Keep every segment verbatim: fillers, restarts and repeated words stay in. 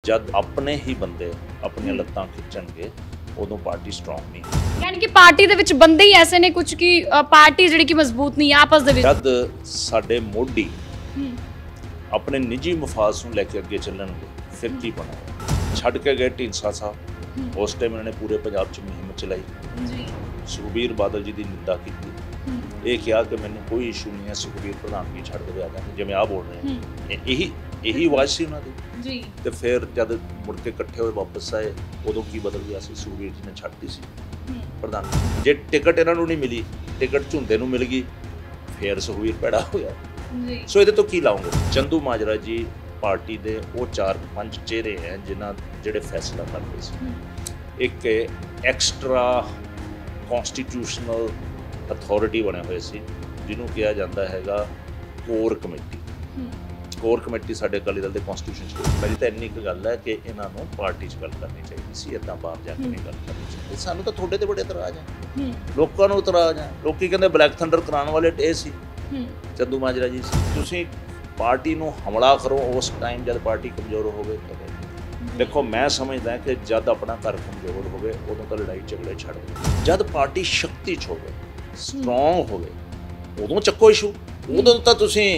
जब अपने ही बंदे अपनी लत्तां खिंचणगे उदों पार्टी स्ट्रॉन्ग नहीं है। यानी कि पार्टी दे विच बंदे ही ऐसे ने कुछ कि अ, पार्टी जिहड़ी कि मजबूत नहीं है आपस दे विच। जद साडे मोढी अपने निजी मफाद नूं लैके अगे चलणगे फिर की बनूगा। छड्ड के गए ढींडसा साहब, उस टाइम इन्होंने पूरे पंजाब च मुहिम चलाई जी सुखबीर बादल जी की निंदा की, ये कहा कि मैंने कोई इशू नहीं है सुखबीर प्रधानगी छड्ड दे आ जाएंगे जिवें आ बोल रहे हैं, यही यही आवाज़ सी उन्होंने जी तो फिर जब मुड़ के इकट्ठे होए वापस आए उदों की बदल गया सी, सुखबीर जी ने छड्डती सी प्रधान। जे टिकट इन्हों नहीं मिली, टिकट झुंदे नूं मिल गई, फिर सुखबीर पैड़ा होया। जी सो ये तो की लाओगे। चंदू माजरा जी पार्टी के वो चार पंज चेहरे हैं जिन्हां जिहड़े फैसला करते सी। एक एक्सट्रा कॉन्स्टिट्यूशनल अथॉरिटी बने हुए सी जिन्हों कहा जाता हैगा कोर कमेटी। कोर कमेटी साडे अकाली दल के कॉन्स्टिट्यूशन च मेरी तो इन्नी क गल है कि इन्हां नूं पार्टी च गल करनी चाहिए सी, इदां बाहर जाके नहीं गल करनी चाहिए। सानूं तो थोड़े ते बड़े इतराज है, लोकां नूं इतराज है। लोकी कहंदे ब्लैक थंडर कराउण वाले ये सी चंदू माजरा जी सी। तुसीं पार्टी नूं हमला करो उस टाइम जब पार्टी कमज़ोर होवे। देखो मैं समझदा कि जब अपना घर कमज़ोर होवे उदों तो लड़ाई झगड़े छड्ड दो, जब पार्टी शक्ति च होवे स्ट्रॉन्ग होवे उदों चक्को इशू। उदों तो तुसीं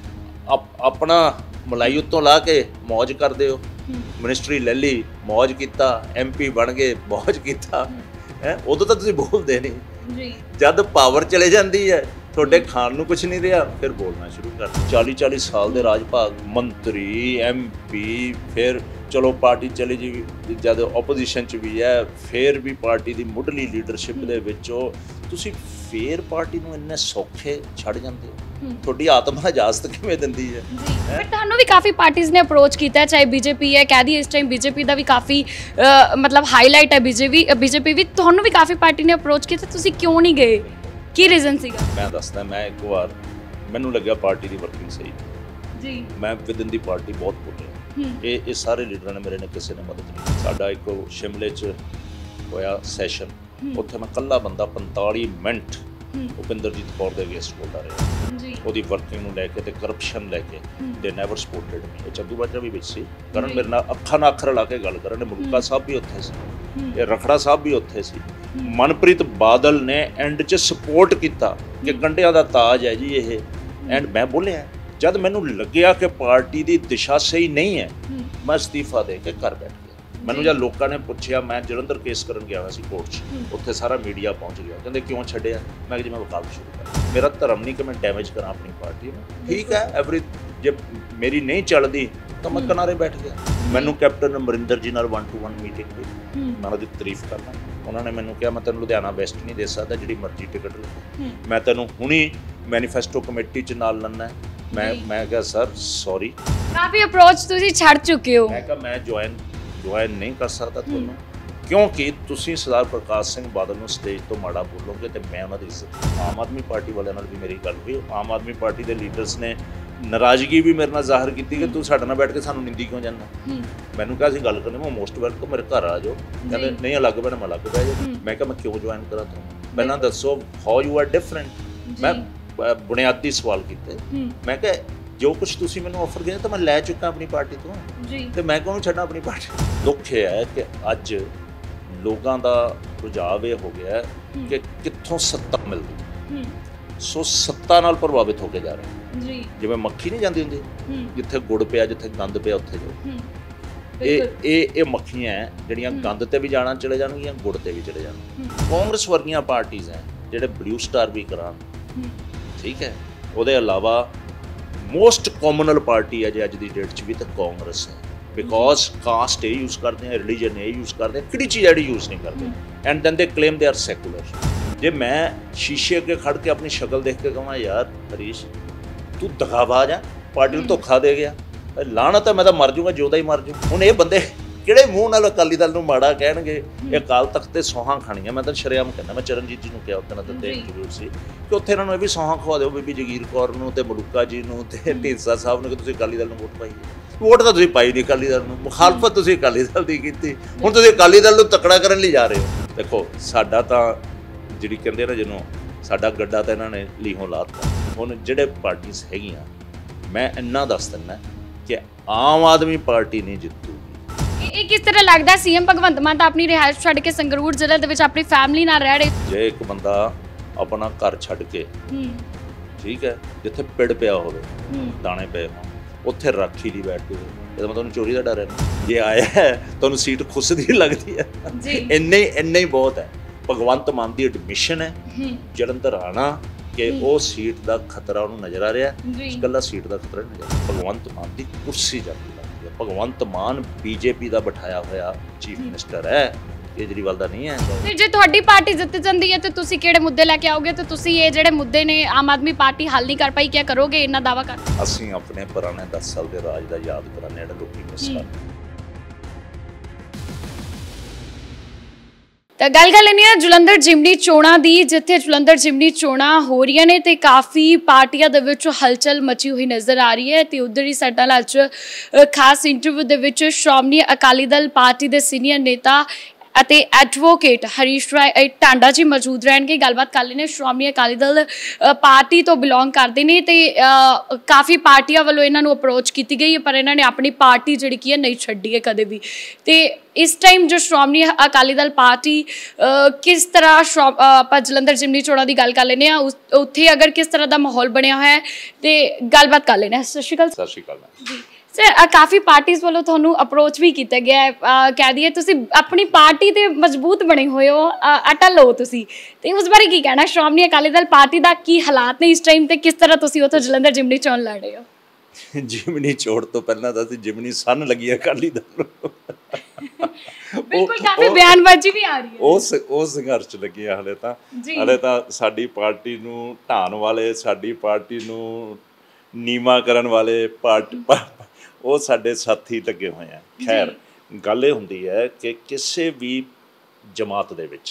अप, अपना मलाई उत्तों ला के मौज करदे हो, मिनिस्ट्री ले ली मौज कीता, एम पी बन गए मौज कीता है, उदों तो तुसीं बोलदे नहीं। जब पावर चले जाती है ਤੁਹਾਡੇ ਖਾਣ ਨੂੰ ਕੁਝ ਨਹੀਂ ਰਿਹਾ ਫਿਰ ਬੋਲਣਾ ਸ਼ੁਰੂ ਕਰ। ਚਾਲੀ ਚਾਲੀ ਸਾਲ ਦੇ ਰਾਜ ਭਾਗ ਮੰਤਰੀ ਐਮ ਪੀ ਫਿਰ ਚਲੋ ਪਾਰਟੀ ਚਲੀ ਜੀ ਜਦ ਆਪੋਜੀਸ਼ਨ ਚ ਵੀ ਹੈ ਫਿਰ ਵੀ ਪਾਰਟੀ ਦੀ ਮੁੱਢਲੀ ਲੀਡਰਸ਼ਿਪ ਦੇ ਵਿੱਚੋਂ ਤੁਸੀਂ ਫੇਰ ਪਾਰਟੀ ਨੂੰ ਇੰਨੇ ਸੌਖੇ ਛੱਡ ਜਾਂਦੇ ਹੋ। ਤੁਹਾਡੀ ਆਤਮਾ ਇਜਾਜ਼ਤ ਕਿਵੇਂ ਦਿੰਦੀ ਹੈ? बट ਤੁਹਾਨੂੰ ਵੀ ਕਾਫੀ ਪਾਰਟੀਆਂ ਨੇ ਅਪਰੋਚ ਕੀਤਾ ਹੈ, ਚਾਹੇ ਬੀਜੇਪੀ ਹੈ, ਕਹਿ ਦਈਏ ਇਸ ਟਾਈਮ ਬੀਜੇਪੀ ਦਾ ਵੀ ਕਾਫੀ ਮਤਲਬ ਹਾਈਲਾਈਟ ਹੈ ਬੀਜੇਪੀ ਬੀਜੇਪੀ ਵੀ ਤੁਹਾਨੂੰ ਵੀ ਕਾਫੀ ਪਾਰਟੀ ਨੇ ਅਪਰੋਚ ਕੀਤਾ, ਤੁਸੀਂ ਕਿਉਂ ਨਹੀਂ ਗਏ? ਕੀ ਰੀਜ਼ਨ ਸੀਗਾ? ਮੈਂ ਦੱਸਦਾ, ਮੈਂ ਇੱਕ ਵਾਰ ਮੈਨੂੰ ਲੱਗਿਆ ਪਾਰਟੀ ਦੀ ਵਰਕਿੰਗ ਸਹੀ ਜੀ, ਮੈਂ ਵਿਦਨ ਦੀ ਪਾਰਟੀ ਬਹੁਤ ਬੋਲਿਆ। ਇਹ ਇਹ ਸਾਰੇ ਲੀਡਰਾਂ ਨੇ ਮੇਰੇ ਨੇ ਕਿਸੇ ਨੇ ਮਦਦ ਨਹੀਂ। ਸਾਡਾ ਇੱਕ ਸ਼ਿਮਲੇ 'ਚ ਹੋਇਆ ਸੈਸ਼ਨ, ਉੱਥੇ ਮੈਂ ਇਕੱਲਾ ਬੰਦਾ ਪੰਤਾਲੀ ਮਿੰਟ ਭੁਪਿੰਦਰਜੀਤ ਕੌਰ ਦੇ ਅਗੇਂਸਟ ਬੋਲਦਾ ਰਿਹਾ ਜੀ, ਉਹਦੀ ਵਰਕਿੰਗ ਨੂੰ ਲੈ ਕੇ ਤੇ ਕਰਪਸ਼ਨ ਲੈ ਕੇ। ਦੇ ਨੈਵਰ ਸਪੋਰਟਡ ਮੀ। ਇਹ ਚੰਦੂ ਮਾਜਰਾ ਵੀ ਵਿੱਚ ਸੀ, ਕਰਨ ਮੇਰੇ ਨਾਲ ਅੱਖਾਂ ਨਾਲ ਅੱਖਰ ਲਾ ਕੇ ਗੱਲ ਕਰਨ। ਮਲੂਕਾ ਸਾਹਿਬ ਵੀ ਉੱਥੇ ਸੀ, ਇਹ ਰਖੜਾ ਸਾਹਿਬ ਵੀ ਉੱਥੇ ਸੀ। ਮਨਪ੍ਰੀਤ ਬਾਦਲ ਨੇ ਐਂਡ 'ਚ ਸਪੋਰਟ ਕੀਤਾ ਕਿ ਕੰਡਿਆਂ ਦਾ ਤਾਜ ਹੈ ਜੀ ਇਹ। ਐਂਡ ਮੈਂ ਬੋਲਿਆ ਜਦ ਮੈਨੂੰ ਲੱਗਿਆ ਕਿ ਪਾਰਟੀ ਦੀ ਦਿਸ਼ਾ ਸਹੀ ਨਹੀਂ ਹੈ ਮੈਂ ਅਸਤੀਫਾ ਦੇ ਕੇ ਘਰ ਬੈਠ ਗਿਆ। ਮੈਨੂੰ ਜਦ ਲੋਕਾਂ ਨੇ ਪੁੱਛਿਆ, ਮੈਂ ਜਲੰਧਰ ਕੇਸ ਕਰਨ ਗਿਆ ਹੋਇਆ ਸੀ ਕੋਰਟ 'ਚ, ਉੱਥੇ ਸਾਰਾ ਮੀਡੀਆ ਪਹੁੰਚ ਗਿਆ, ਕਹਿੰਦੇ ਕਿਉਂ ਛੱਡਿਆ? ਮੈਂ ਕਿਹਾ ਜੀ ਮੈਂ ਵਕਾਲਤ ਸ਼ੁਰੂ ਕਰ। ਮੇਰਾ ਧਰਮ ਨਹੀਂ ਕਿ ਮੈਂ ਡੈਮੇਜ ਕਰਾਂ ਆਪਣੀ ਪਾਰਟੀ ਨੂੰ, ਠੀਕ ਹੈ ਐਵਰੀ ਜੇ ਮੇਰੀ ਨਹੀਂ ਚੱਲਦੀ ਤਾਂ ਮੈਂ ਕਿਨਾਰੇ ਬੈਠ ਗਿਆ। ਮੈਨੂੰ ਕੈਪਟਨ ਅਮਰਿੰਦਰ ਜੀ ਨਾਲ ਵਨ ਟੂ ਵਨ ਮੀਟਿੰਗ ਹੋਈ, ਮੈਂ ਉਹਦੀ ਤਾਰੀਫ ਕਰਦਾ। ਉਹਨਾਂ ਨੇ ਮੈਨੂੰ ਕਿਹਾ ਮੈਂ ਤੈਨੂੰ ਲੁਧਿਆਣਾ ਵੈਸਟ ਨਹੀਂ ਦੇ ਸਕਦਾ, ਜਿਹੜੀ ਮਰਜ਼ੀ ਟਿਕਟ ਲੈ, ਮੈਂ ਤੈਨੂੰ ਹੁਣੀ ਮੈਨੀਫੈਸਟੋ ਕਮੇਟੀ 'ਚ ਨਾਲ ਲੈਣਾ। ਮੈਂ ਮੈਂ ਕਿਹਾ ਸਰ ਸੌਰੀ, ਕਾਫੀ ਅਪਰੋਚ ਤੁਸੀਂ ਛੱਡ ਚੁੱਕੇ ਹੋ। ਮੈਂ ਕਿਹਾ ਮੈਂ ਜੁਆਇਨ ਜੁਆਇਨ ਨਹੀਂ ਕਰ ਸਕਦਾ ਤੁਹਾਨੂੰ, ਕਿਉਂਕਿ ਤੁਸੀਂ ਸਰਦਾਰ ਪ੍ਰਕਾਸ਼ ਸਿੰਘ ਬਾਦਲ ਨੂੰ ਸਟੇਜ ਤੋਂ ਮਾੜਾ ਬੋਲੋਗੇ ਤੇ ਮੈਂ ਉਹਨਾਂ ਦੀ ਇੱਜ਼ਤ। ਆਮ ਆਦਮੀ ਪਾਰਟੀ ਵਾਲਿਆਂ ਨਾਲ ਵੀ ਮੇਰੀ ਗੱਲ ਹੋਈ, ਆਮ ਆਦਮੀ ਪਾਰਟੀ ਦੇ ਲੀਡਰਸ ਨੇ ਨਾਰਾਜ਼ਗੀ ਵੀ ਮੇਰੇ ਨਾਲ ਜ਼ਾਹਰ ਕੀਤੀ ਕਿ ਤੂੰ ਸਾਡੇ ਨਾਲ ਬੈਠ ਕੇ ਸਾਨੂੰ ਨਿੰਦੀ ਕਿਉਂ ਜਾਂਦਾ। ਮੈਨੂੰ ਕਿਹਾ ਸੀ ਗੱਲ ਕਰਨੀ, ਮੈਂ ਮੋਸਟ ਵੈਲਕਮ, ਮੇਰੇ ਘਰ ਆ ਜਾਓ। ਕਹਿੰਦੇ ਨਹੀਂ ਅਲੱਗ ਬੈਠ, ਮੈਂ ਅਲੱਗ ਬਹਿ ਜਾਓ। ਮੈਂ ਕਿਹਾ ਮੈਂ ਕਿਉਂ ਜੁਆਇਨ ਕਰਾਂ ਤੁਹਾਨੂੰ, ਪਹਿਲਾਂ ਦੱਸੋ ਹਾਊ ਯੂ ਆਰ ਡਿਫਰੈਂਟ। ਮੈਂ ਬੁਨਿਆਦੀ ਸਵਾਲ ਕੀਤੇ। ਮੈਂ ਕਿਹਾ ਜੋ ਕੁਛ ਤੁਸੀਂ ਮੈਨੂੰ ਆਫਰ ਕੀਤਾ ਤਾਂ ਮੈਂ ਲੈ ਚੁੱਕਾ ਆਪਣੀ ਪਾਰਟੀ ਤੋਂ ਜੀ, ਤੇ ਮੈਂ ਕਿਉਂ ਛੱਡਾਂ ਆਪਣੀ ਪਾਰਟੀ। ਦੁੱਖ ਇਹ ਹੈ ਕਿ ਅੱਜ ਲੋਕਾਂ ਦਾ ਰੁਝਾਵ ਇਹ ਹੋ ਗਿਆ ਕਿ ਕਿੱਥੋਂ ਸੱਤਾ ਮਿਲਦੀ, ਸੋ ਸੱਤਾ ਨਾਲ ਪ੍ਰਭਾਵਿਤ ਹੋ ਕੇ ਜਾ ਰਹੇ ਜੀ। ਜਿਵੇਂ ਮੱਖੀ ਨਹੀਂ ਜਾਂਦੀ ਹੁੰਦੀ, ਜਿੱਥੇ ਗੁੜ ਪਿਆ ਜਿੱਥੇ ਗੰਦ ਪਿਆ ਉੱਥੇ ਜਾਓ। ਇਹ ਇਹ ਇਹ ਮੱਖੀਆਂ ਹੈ ਜਿਹੜੀਆਂ ਗੰਦ ਤੇ ਵੀ ਜਾਣਾ ਚਲੇ ਜਾਣਗੀਆਂ, ਗੁੜ ਤੇ ਵੀ ਚਲੇ ਜਾਣਗੀਆਂ। ਕਾਂਗਰਸ ਵਰਗੀਆਂ ਪਾਰਟੀਆਂ ਹੈ ਜਿਹੜੇ ਬਲੂ ਸਟਾਰ ਵੀ ਕਰਾਉਣ, ਠੀਕ ਹੈ। ਉਹਦੇ ਇਲਾਵਾ ਮੋਸਟ ਕਾਮਨਲ ਪਾਰਟੀ ਹੈ ਜੇ ਅੱਜ ਦੀ ਡੇਟ 'ਚ ਵੀ ਤਾਂ ਕਾਂਗਰਸ ਹੈ, ਬਿਕੋਜ਼ ਕਾਸਟ ਇਹ ਯੂਜ਼ ਕਰਦੇ ਆ, ਰਿਲੀਜਨ ਇਹ ਯੂਜ਼ ਕਰਦੇ ਆ, ਕਿਹੜੀ ਚੀਜ਼ ਜਿਹੜੀ ਯੂਜ਼ ਨਹੀਂ ਕਰਦੇ। And then they claim they are secular. ਜੇ ਮੈਂ ਸ਼ੀਸ਼ੇ ਅੱਗੇ ਖੜ ਕੇ ਆਪਣੀ ਸ਼ਕਲ ਦੇਖ ਕੇ ਕਹਾਂ ਯਾਰ ਹਰੀਸ਼ ਤੂੰ ਦਗਾਬਾਜ਼ ਆ, ਪਾਰਟੀ ਨੂੰ ਧੋਖਾ ਦੇ ਗਿਆ, ਲਾਹਨਤ ਹੈ, ਮੈਂ ਤਾਂ ਮਰ ਜਾਊਂਗਾ, ਜਿਉਂਦਾ ਹੀ ਮਰ ਜਾਊਂ। ਹੁਣ ਇਹ ਬੰਦੇ ਕਿਹੜੇ ਮੂੰਹ ਨਾਲ ਅਕਾਲੀ ਦਲ ਨੂੰ ਮਾੜਾ ਕਹਿਣਗੇ? ਇਹ ਅਕਾਲ ਤਖਤ ਤੇ ਸੌਹਾਂ ਖਾਣੀਆਂ। ਮੈਂ ਤਾਂ ਸ਼ਰੇਆਮ ਕਹਿੰਦਾ, ਮੈਂ ਚਰਨਜੀਤ ਜੀ ਨੂੰ ਕਿਹਾ ਉੱਥੇ ਨਾ ਦਿੱਤੇ ਜ਼ਰੂਰ ਸੀ ਕਿ ਉੱਥੇ ਇਹਨਾਂ ਨੂੰ ਇਹ ਵੀ ਸੌਹਾਂ ਖਵਾ ਦਿਓ, ਬੀਬੀ ਜਗੀਰ ਕੌਰ ਨੂੰ ਤੇ ਮਲੂਕਾ ਜੀ ਨੂੰ ਤੇ ਢੀਂਡਸਾ ਸਾਹਿਬ ਨੂੰ, ਕਿ ਤੁਸੀਂ ਅਕਾਲੀ ਦਲ ਨੂੰ ਵੋਟ ਪਾਈ। ਵੋਟ ਤਾਂ ਤੁਸੀਂ ਪਾਈ ਨਹੀਂ ਅਕਾਲੀ ਦਲ ਨੂੰ, ਮੁਖਾਲਫਤ ਤੁਸੀਂ ਅਕਾਲੀ ਦਲ ਦੀ ਕੀਤੀ। ਹੁਣ ਤੁਸੀਂ ਅਕਾਲੀ ਦਲ ਨੂੰ ਤਕੜਾ ਕਰਨ ਲਈ ਜਾ ਰਹੇ ਹੋ। ਦੇਖੋ ਸਾਡਾ ਤਾਂ ਜਿਹੜੀ ਕਹਿੰਦੇ ਨਾ ਜਿਹਨੂੰ ਸਾਡਾ ਗੱਡਾ ਤਾਂ ਇਹਨਾਂ ਨੇ ਲੀਹੋਂ ਲਾਤਾ। ਹੁਣ ਜਿਹੜੇ ਪਾਰਟੀਆਂ ਹੈਗੀਆਂ, ਮੈਂ ਇੰਨਾ ਦੱਸ ਦਿੰਦਾ ਕਿ ਆਮ ਆਦਮੀ ਪਾਰਟੀ ਨਹੀਂ ਜਿੱਤੂਗੀ, ਇਹ ਕਿਸ ਤਰ੍ਹਾਂ ਲੱਗਦਾ ਸੀਐਮ ਭਗਵੰਤ ਮਾਨ ਤਾਂ ਆਪਣੀ ਰਿਹਾਇਸ਼ ਛੱਡ ਕੇ ਸੰਗਰੂਰ ਜ਼ਿਲ੍ਹੇ ਦੇ ਵਿੱਚ ਆਪਣੀ ਫੈਮਿਲੀ ਨਾਲ ਰਹਿ ਰਹੇ? ਜੇ ਇੱਕ ਬੰਦਾ ਆਪਣਾ ਘਰ ਛੱਡ ਕੇ, ਠੀਕ ਹੈ, ਜਿੱਥੇ ਪਿੜ ਪਿਆ ਹੋਵੇ, ਦਾਣੇ ਪਏ ਹੋਣ, ਉੱਥੇ ਰਾਖੀ ਲਈ ਬੈਠ ਕੇ, ਇਹਦਾ ਮਤਲਬ ਚੋਰੀ ਦਾ ਡਰ ਹੈ ਨਾ। ਜੇ ਆਇਆ ਹੈ ਤੁਹਾਨੂੰ ਸੀਟ ਖੁੱਸਦੀ ਲੱਗਦੀ ਹੈ, ਇੰਨੇ ਇੰਨੇ ਹੀ ਬਹੁਤ ਹੈ। ਭਗਵੰਤ ਮਾਨ ਦੀ ਐਡਮਿਸ਼ਨ ਹੈ ਜਲੰਧਰ ਆਣਾ ਕਿ ਉਹ ਸੀਟ ਦਾ ਖਤਰਾ ਉਹਨੂੰ ਨਜ਼ਰ ਆ ਰਿਹਾ, ਇਕੱਲਾ ਸੀਟ ਦਾ ਖਤਰਾ ਨਹੀਂ ਨਜ਼ਰ। ਭਗਵੰਤ ਮਾਨ ਦੀ ਕੁਰਸੀ ਜਾਂਦੀ ਲੱਗਦੀ ਹੈ। ਭਗਵੰਤ ਮਾਨ ਬੀਜੇਪੀ ਦਾ ਬਿਠਾਇਆ ਹੋਇਆ ਚੀਫ ਮਿਨਿਸਟਰ ਹੈ, ਕੇਜਰੀਵਾਲ ਦਾ ਨਹੀਂ ਹੈ। ਤੇ ਜੇ ਤੁਹਾਡੀ ਪਾਰਟੀ ਜਿੱਤ ਜਾਂਦੀ ਹੈ ਤੇ ਤੁਸੀਂ ਕਿਹੜੇ ਮੁੱਦੇ ਲੈ ਕੇ ਆਓਗੇ? ਤੇ ਤੁਸੀਂ ਇਹ ਜਿਹੜੇ ਮੁੱਦੇ ਨੇ ਆਮ ਆਦਮੀ ਪਾਰਟੀ ਹੱਲ ਨਹੀਂ ਕਰ ਪਾਈ, ਕੀ ਕਰੋਗੇ? ਇੰਨਾ ਦਾਵਾ ਕਰ ਅਸੀਂ ਆਪਣੇ ਪੁਰਾਣੇ ਦਸ ਸਾਲ ਦੇ ਰਾਜ ਦਾ ਯਾਦ ਕਰਾਂਗੇ, ਜਿਹੜਾ ਲੋਕੀ ਮਿਸ ਕਰਦੇ। ਤਾਂ ਗੱਲ ਕਰ ਲੈਂਦੇ ਹਾਂ ਜਲੰਧਰ ਜਿਮਨੀ ਚੋਣਾਂ ਦੀ, ਜਿੱਥੇ ਜਲੰਧਰ ਜਿਮਨੀ ਚੋਣਾਂ ਹੋ ਰਹੀਆਂ ਨੇ ਤੇ ਕਾਫੀ ਪਾਰਟੀਆਂ ਦੇ ਵਿੱਚ ਹਲਚਲ ਮਚੀ ਹੋਈ ਨਜ਼ਰ ਆ ਰਹੀ ਹੈ। ਤੇ ਉਧਰ ਹੀ ਸਾਡੇ ਨਾਲ ਅੱਜ ਖਾਸ ਇੰਟਰਵਿਊ ਦੇ ਵਿੱਚ ਸ਼੍ਰੋਮਣੀ ਅਕਾਲੀ ਦਲ ਪਾਰਟੀ ਦੇ ਸੀਨੀਅਰ ਨੇਤਾ ਅਤੇ ਐਡਵੋਕੇਟ ਹਰੀਸ਼ ਰਾਏ ਟਾਂਡਾ ਜੀ ਮੌਜੂਦ ਰਹਿਣਗੇ। ਗੱਲਬਾਤ ਕਰ ਲੈਣੇ। ਸ਼੍ਰੋਮਣੀ ਅਕਾਲੀ ਦਲ ਪਾਰਟੀ ਤੋਂ ਬਿਲੋਂਗ ਕਰਦੇ ਨੇ ਤੇ ਕਾਫੀ ਪਾਰਟੀਆਂ ਵੱਲੋਂ ਇਹਨਾਂ ਨੂੰ ਅਪਰੋਚ ਕੀਤੀ ਗਈ ਹੈ, ਪਰ ਇਹਨਾਂ ਨੇ ਆਪਣੀ ਪਾਰਟੀ ਜਿਹੜੀ ਕੀ ਹੈ ਨਹੀਂ ਛੱਡੀ ਹੈ ਕਦੇ ਵੀ। ਤੇ ਇਸ ਟਾਈਮ ਜੋ ਸ਼੍ਰੋਮਣੀ ਅਕਾਲੀ ਦਲ ਪਾਰਟੀ ਕਿਸ ਤਰ੍ਹਾਂ ਆਪਾਂ ਜਲੰਧਰ ਜਿਮਨੀ ਚੋਣਾਂ ਦੀ ਗੱਲ ਕਰ ਲੈਂਦੇ ਹਾਂ, ਉੱਥੇ ਅਗਰ ਕਿਸ ਤਰ੍ਹਾਂ ਦਾ ਮਾਹੌਲ ਬਣਿਆ ਹੋਇਆ ਹੈ ਤੇ ਗੱਲਬਾਤ ਕਰ ਲੈਂਦੇ ਹਾਂ। ਸਤਿ ਸ਼੍ਰੀ ਅਕਾਲ। ਸਤਿ ਸ਼੍ਰੀ ਅਕਾਲ ਜੀ ਸਰ, ਕਾਫੀ ਪਾਰਟੀਆਂ ਵੱਲੋਂ ਤੁਹਾਨੂੰ ਅਪਰੋਚ ਵੀ ਕੀਤਾ ਗਿਆ ਹੈ, ਕਹਿ ਦਈਏ ਤੁਸੀਂ ਆਪਣੀ ਪਾਰਟੀ ਤੇ ਮਜ਼ਬੂਤ ਬਣੇ ਹੋਏ ਹੋ, ਅਟਲ ਹੋ ਤੁਸੀਂ, ਤੇ ਉਸ ਬਾਰੇ ਕੀ ਕਹਿਣਾ? ਸ਼੍ਰੋਮਣੀ ਅਕਾਲੀ ਦਲ ਪਾਰਟੀ ਦਾ ਕੀ ਹਾਲਾਤ ਨੇ ਇਸ ਟਾਈਮ ਤੇ ਕਿਸ ਤਰ੍ਹਾਂ ਤੁਸੀਂ ਉੱਥੋਂ ਜਲੰਧਰ ਜਿਮਨੀ ਚੋਣ ਲੜ ਰਹੇ ਹੋ? ਜਿਮਨੀ ਚੋਣ ਤੋਂ ਪਹਿਲਾਂ ਤਾਂ ਅਸੀਂ ਜਿਮਨੀ ਸੰਨ ਲੱਗੀ ਅਕਾਲੀ ਦਲ ਨੂੰ। ਬਿਲਕੁਲ, ਕਾਫੀ ਬਿਆਨਬਾਜ਼ੀ ਵੀ ਆ ਰਹੀ ਹੈ। ਉਸ ਉਹ ਸੰਘਰਸ਼ ਚ ਲੱਗੀ ਆ ਹਲੇ ਤਾਂ। ਹਲੇ ਤਾਂ ਸਾਡੀ ਪਾਰਟੀ ਨੂੰ ਢਾਣ ਵਾਲੇ, ਸਾਡੀ ਪਾਰਟੀ ਨੂੰ ਨੀਵਾਂ ਕਰਨ ਵਾਲੇ ਪਾਰਟੀ ਉਹ ਸਾਡੇ ਸਾਥੀ ਲੱਗੇ ਹੋਏ ਆ। ਖੈਰ, ਗੱਲ ਇਹ ਹੁੰਦੀ ਹੈ ਕਿ ਕਿਸੇ ਵੀ ਜਮਾਤ ਦੇ ਵਿੱਚ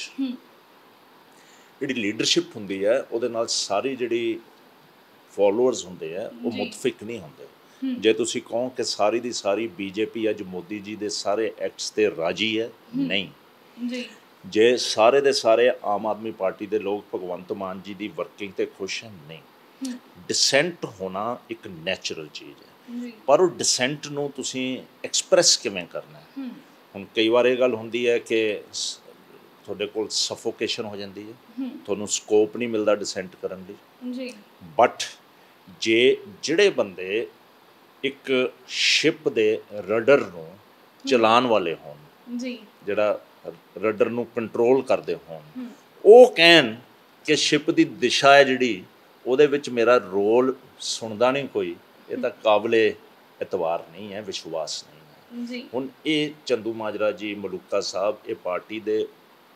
ਜਿਹੜੀ ਲੀਡਰਸ਼ਿਪ ਹੁੰਦੀ ਹੈ ਉਹਦੇ ਨਾਲ ਸਾਰੀ ਜਿਹੜੀ ਫੋਲੋਅਰਸ ਹੁੰਦੇ ਆ ਉਹ ਮੁਤਫਿਕ ਨਹੀਂ ਹੁੰਦੇ। ਜੇ ਤੁਸੀਂ ਕਹੋ ਕਿ ਸਾਰੀ ਦੀ ਸਾਰੀ ਬੀਜੇਪੀ ਅੱਜ ਮੋਦੀ ਜੀ ਦੇ ਸਾਰੇ ਐਕਟਸ ਤੇ ਰਾਜੀ ਹੈ, ਨਹੀਂ ਜੀ। ਜੇ ਸਾਰੇ ਦੇ ਸਾਰੇ ਆਮ ਆਦਮੀ ਪਾਰਟੀ ਦੇ ਲੋਕ ਭਗਵੰਤ ਮਾਨ ਜੀ ਦੀ ਵਰਕਿੰਗ ਤੇ ਖੁਸ਼ ਹਨ, ਨਹੀਂ। ਡਿਸੈਂਟ ਹੋਣਾ ਇੱਕ ਨੈਚੁਰਲ ਚੀਜ਼ ਹੈ, ਪਰ ਉਹ ਡਿਸੈਂਟ ਨੂੰ ਤੁਸੀਂ ਐਕਸਪ੍ਰੈਸ ਕਿਵੇਂ ਕਰਨਾ ਹੈ? ਹੁਣ ਕਈ ਵਾਰ ਇਹ ਗੱਲ ਹੁੰਦੀ ਹੈ ਕਿ ਤੁਹਾਡੇ ਕੋਲ ਸਫੋਕੇਸ਼ਨ ਹੋ ਜਾਂਦੀ ਹੈ, ਤੁਹਾਨੂੰ ਸਕੋਪ ਨਹੀਂ ਮਿਲਦਾ ਡਿਸੈਂਟ ਕਰਨ ਲਈ। ਬਟ ਜੇ ਜਿਹੜੇ ਬੰਦੇ ਇੱਕ ਸ਼ਿਪ ਦੇ ਰਡਰ ਨੂੰ ਚਲਾਉਣ ਵਾਲੇ ਹੋਣ, ਜਿਹੜਾ ਰਡਰ ਨੂੰ ਕੰਟਰੋਲ ਕਰਦੇ ਹੋਣ, ਉਹ ਕਹਿਣ ਕਿ ਸ਼ਿਪ ਦੀ ਦਿਸ਼ਾ ਹੈ ਜਿਹੜੀ, ਉਹਦੇ ਵਿੱਚ ਮੇਰਾ ਰੋਲ ਸੁਣਦਾ ਨਹੀਂ ਕੋਈ, ਇਹ ਤਾਂ ਕਾਬਲੇ ਇਤਬਾਰ ਨਹੀਂ ਹੈ, ਵਿਸ਼ਵਾਸ ਨਹੀਂ ਹੈ। ਹੁਣ ਇਹ ਚੰਦੂ ਮਾਜਰਾ ਜੀ, ਮਲੂਕਾ ਸਾਹਿਬ, ਇਹ ਪਾਰਟੀ ਦੇ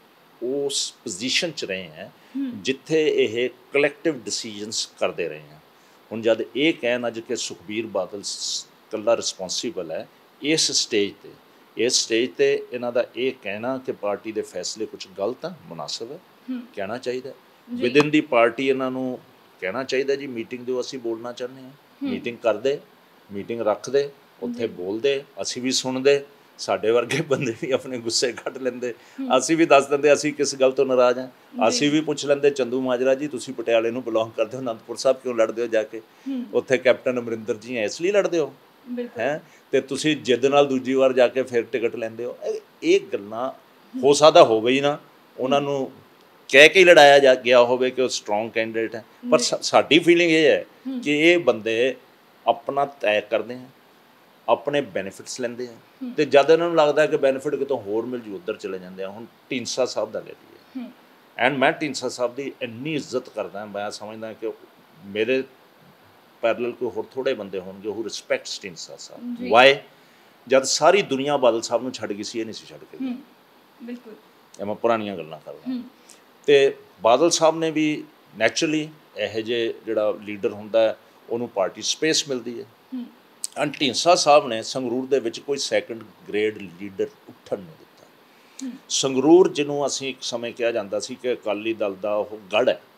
ਉਸ ਪੋਜੀਸ਼ਨ 'ਚ ਰਹੇ ਹੈ ਜਿੱਥੇ ਇਹ ਕਲੈਕਟਿਵ ਡਿਸੀਜਨਸ ਕਰਦੇ ਰਹੇ ਹੈ। ਹੁਣ ਜਦ ਇਹ ਕਹਿਣ ਅੱਜ ਕਿ ਸੁਖਬੀਰ ਬਾਦਲ ਇਕੱਲਾ ਰਿਸਪੋਂਸੀਬਲ ਹੈ ਇਸ ਸਟੇਜ 'ਤੇ, ਇਸ ਸਟੇਜ 'ਤੇ ਇਹਨਾਂ ਦਾ ਇਹ ਕਹਿਣਾ ਕਿ ਪਾਰਟੀ ਦੇ ਫੈਸਲੇ ਕੁਝ ਗਲਤ ਆ, ਮੁਨਾਸਬ ਹੈ, ਕਹਿਣਾ ਚਾਹੀਦਾ। ਵਿਦਿਨ ਦੀ ਪਾਰਟੀ ਇਹਨਾਂ ਨੂੰ ਕਹਿਣਾ ਚਾਹੀਦਾ ਜੀ ਮੀਟਿੰਗ ਦਿਓ, ਅਸੀਂ ਬੋਲਣਾ ਚਾਹੁੰਦੇ ਹਾਂ। ਮੀਟਿੰਗ ਕਰਦੇ, ਮੀਟਿੰਗ ਰੱਖਦੇ, ਉੱਥੇ ਬੋਲਦੇ, ਅਸੀਂ ਵੀ ਸੁਣਦੇ। ਸਾਡੇ ਵਰਗੇ ਬੰਦੇ ਵੀ ਆਪਣੇ ਗੁੱਸੇ ਕੱਢ ਲੈਂਦੇ, ਅਸੀਂ ਵੀ ਦੱਸ ਦਿੰਦੇ ਅਸੀਂ ਕਿਸ ਗੱਲ ਤੋਂ ਨਾਰਾਜ਼ ਹਾਂ। ਅਸੀਂ ਵੀ ਪੁੱਛ ਲੈਂਦੇ, ਚੰਦੂ ਮਾਜਰਾ ਜੀ ਤੁਸੀਂ ਪਟਿਆਲੇ ਨੂੰ ਬਿਲੋਂਗ ਕਰਦੇ ਹੋ, ਅਨੰਦਪੁਰ ਸਾਹਿਬ ਕਿਉਂ ਲੜਦੇ ਹੋ ਜਾ ਕੇ? ਉੱਥੇ ਕੈਪਟਨ ਅਮਰਿੰਦਰ ਜੀ ਹੈ, ਇਸ ਲਈ ਲੜਦੇ ਹੋ ਹੈ? ਤੇ ਤੁਸੀਂ ਜਿੱਦ ਨਾਲ ਦੂਜੀ ਵਾਰ ਜਾ ਕੇ ਫਿਰ ਟਿਕਟ ਲੈਂਦੇ ਹੋ। ਇਹ ਗੱਲਾਂ ਹੋ ਸਕਦਾ ਹੋਵੇ ਹੀ ਨਾ, ਉਹਨਾਂ ਨੂੰ ਕਹਿ ਕੇ ਲੜਾਇਆ ਜਾ ਗਿਆ ਹੋਵੇ ਕਿ ਉਹ ਸਟਰੋਂਗ ਕੈਂਡੀਡੇਟ ਹੈ, ਪਰ ਸਾਡੀ ਫੀਲਿੰਗ ਇਹ ਹੈ ਕਿ ਇਹ ਬੰਦੇ ਆਪਣਾ ਤੈਅ ਕਰਦੇ ਆ, ਆਪਣੇ ਬੈਨੀਫਿਟਸ ਲੈਂਦੇ ਆ, ਤੇ ਜਦ ਇਹਨਾਂ ਨੂੰ ਲੱਗਦਾ ਕਿ ਬੈਨੀਫਿਟ ਕਿਤੋਂ ਹੋਰ ਮਿਲ ਜੂ ਉੱਧਰ ਚਲੇ ਜਾਂਦੇ ਆ। ਹੁਣ ਢੀਂਡਸਾ ਸਾਹਿਬ ਦਾ ਲੈ ਲਈਏ, ਐਂਡ ਮੈਂ ਢੀਂਡਸਾ ਸਾਹਿਬ ਦੀ ਇੰਨੀ ਇੱਜ਼ਤ ਕਰਦਾ, ਮੈਂ ਸਮਝਦਾ ਕਿ ਮੇਰੇ ਪੈਰਲਲ ਕੋਈ ਹੋਰ ਥੋੜ੍ਹੇ ਬੰਦੇ ਹੋਣਗੇ ਉਹ ਰਿਸਪੈਕਟਸ ਢੀਂਡਸਾ ਸਾਹਿਬ। ਵਾਈ? ਜਦ ਸਾਰੀ ਦੁਨੀਆ ਬਾਦਲ ਸਾਹਿਬ ਨੂੰ ਛੱਡ ਗਈ ਸੀ, ਇਹ ਨਹੀਂ ਸੀ ਛੱਡ ਕੇ। ਬਿਲਕੁਲ, ਇਹ ਮੈਂ ਪੁਰਾਣੀਆਂ ਗੱਲਾਂ ਕਰਦਾ। ਤੇ ਬਾਦਲ ਸਾਹਿਬ ਨੇ ਵੀ ਨੈਚੁਰਲੀ ਇਹੋ ਜਿਹੇ ਜਿਹੜਾ ਲੀਡਰ ਹੁੰਦਾ ਉਹਨੂੰ ਪਾਰਟੀ ਸਪੇਸ ਮਿਲਦੀ ਹੈ। ਐਂਡ ਢੀਂਡਸਾ ਸਾਹਿਬ ਨੇ ਸੰਗਰੂਰ ਦੇ ਵਿੱਚ ਕੋਈ ਸੈਕੰਡ ਗ੍ਰੇਡ ਲੀਡਰ ਉੱਠਣ ਨਹੀਂ ਦਿੱਤਾ। ਸੰਗਰੂਰ ਜਿਹਨੂੰ ਅਸੀਂ ਇੱਕ ਸਮੇਂ ਕਿਹਾ ਜਾਂਦਾ ਸੀ ਕਿ ਅਕਾਲੀ ਦਲ ਦਾ ਉਹ ਗੜ੍ਹ ਹੈ,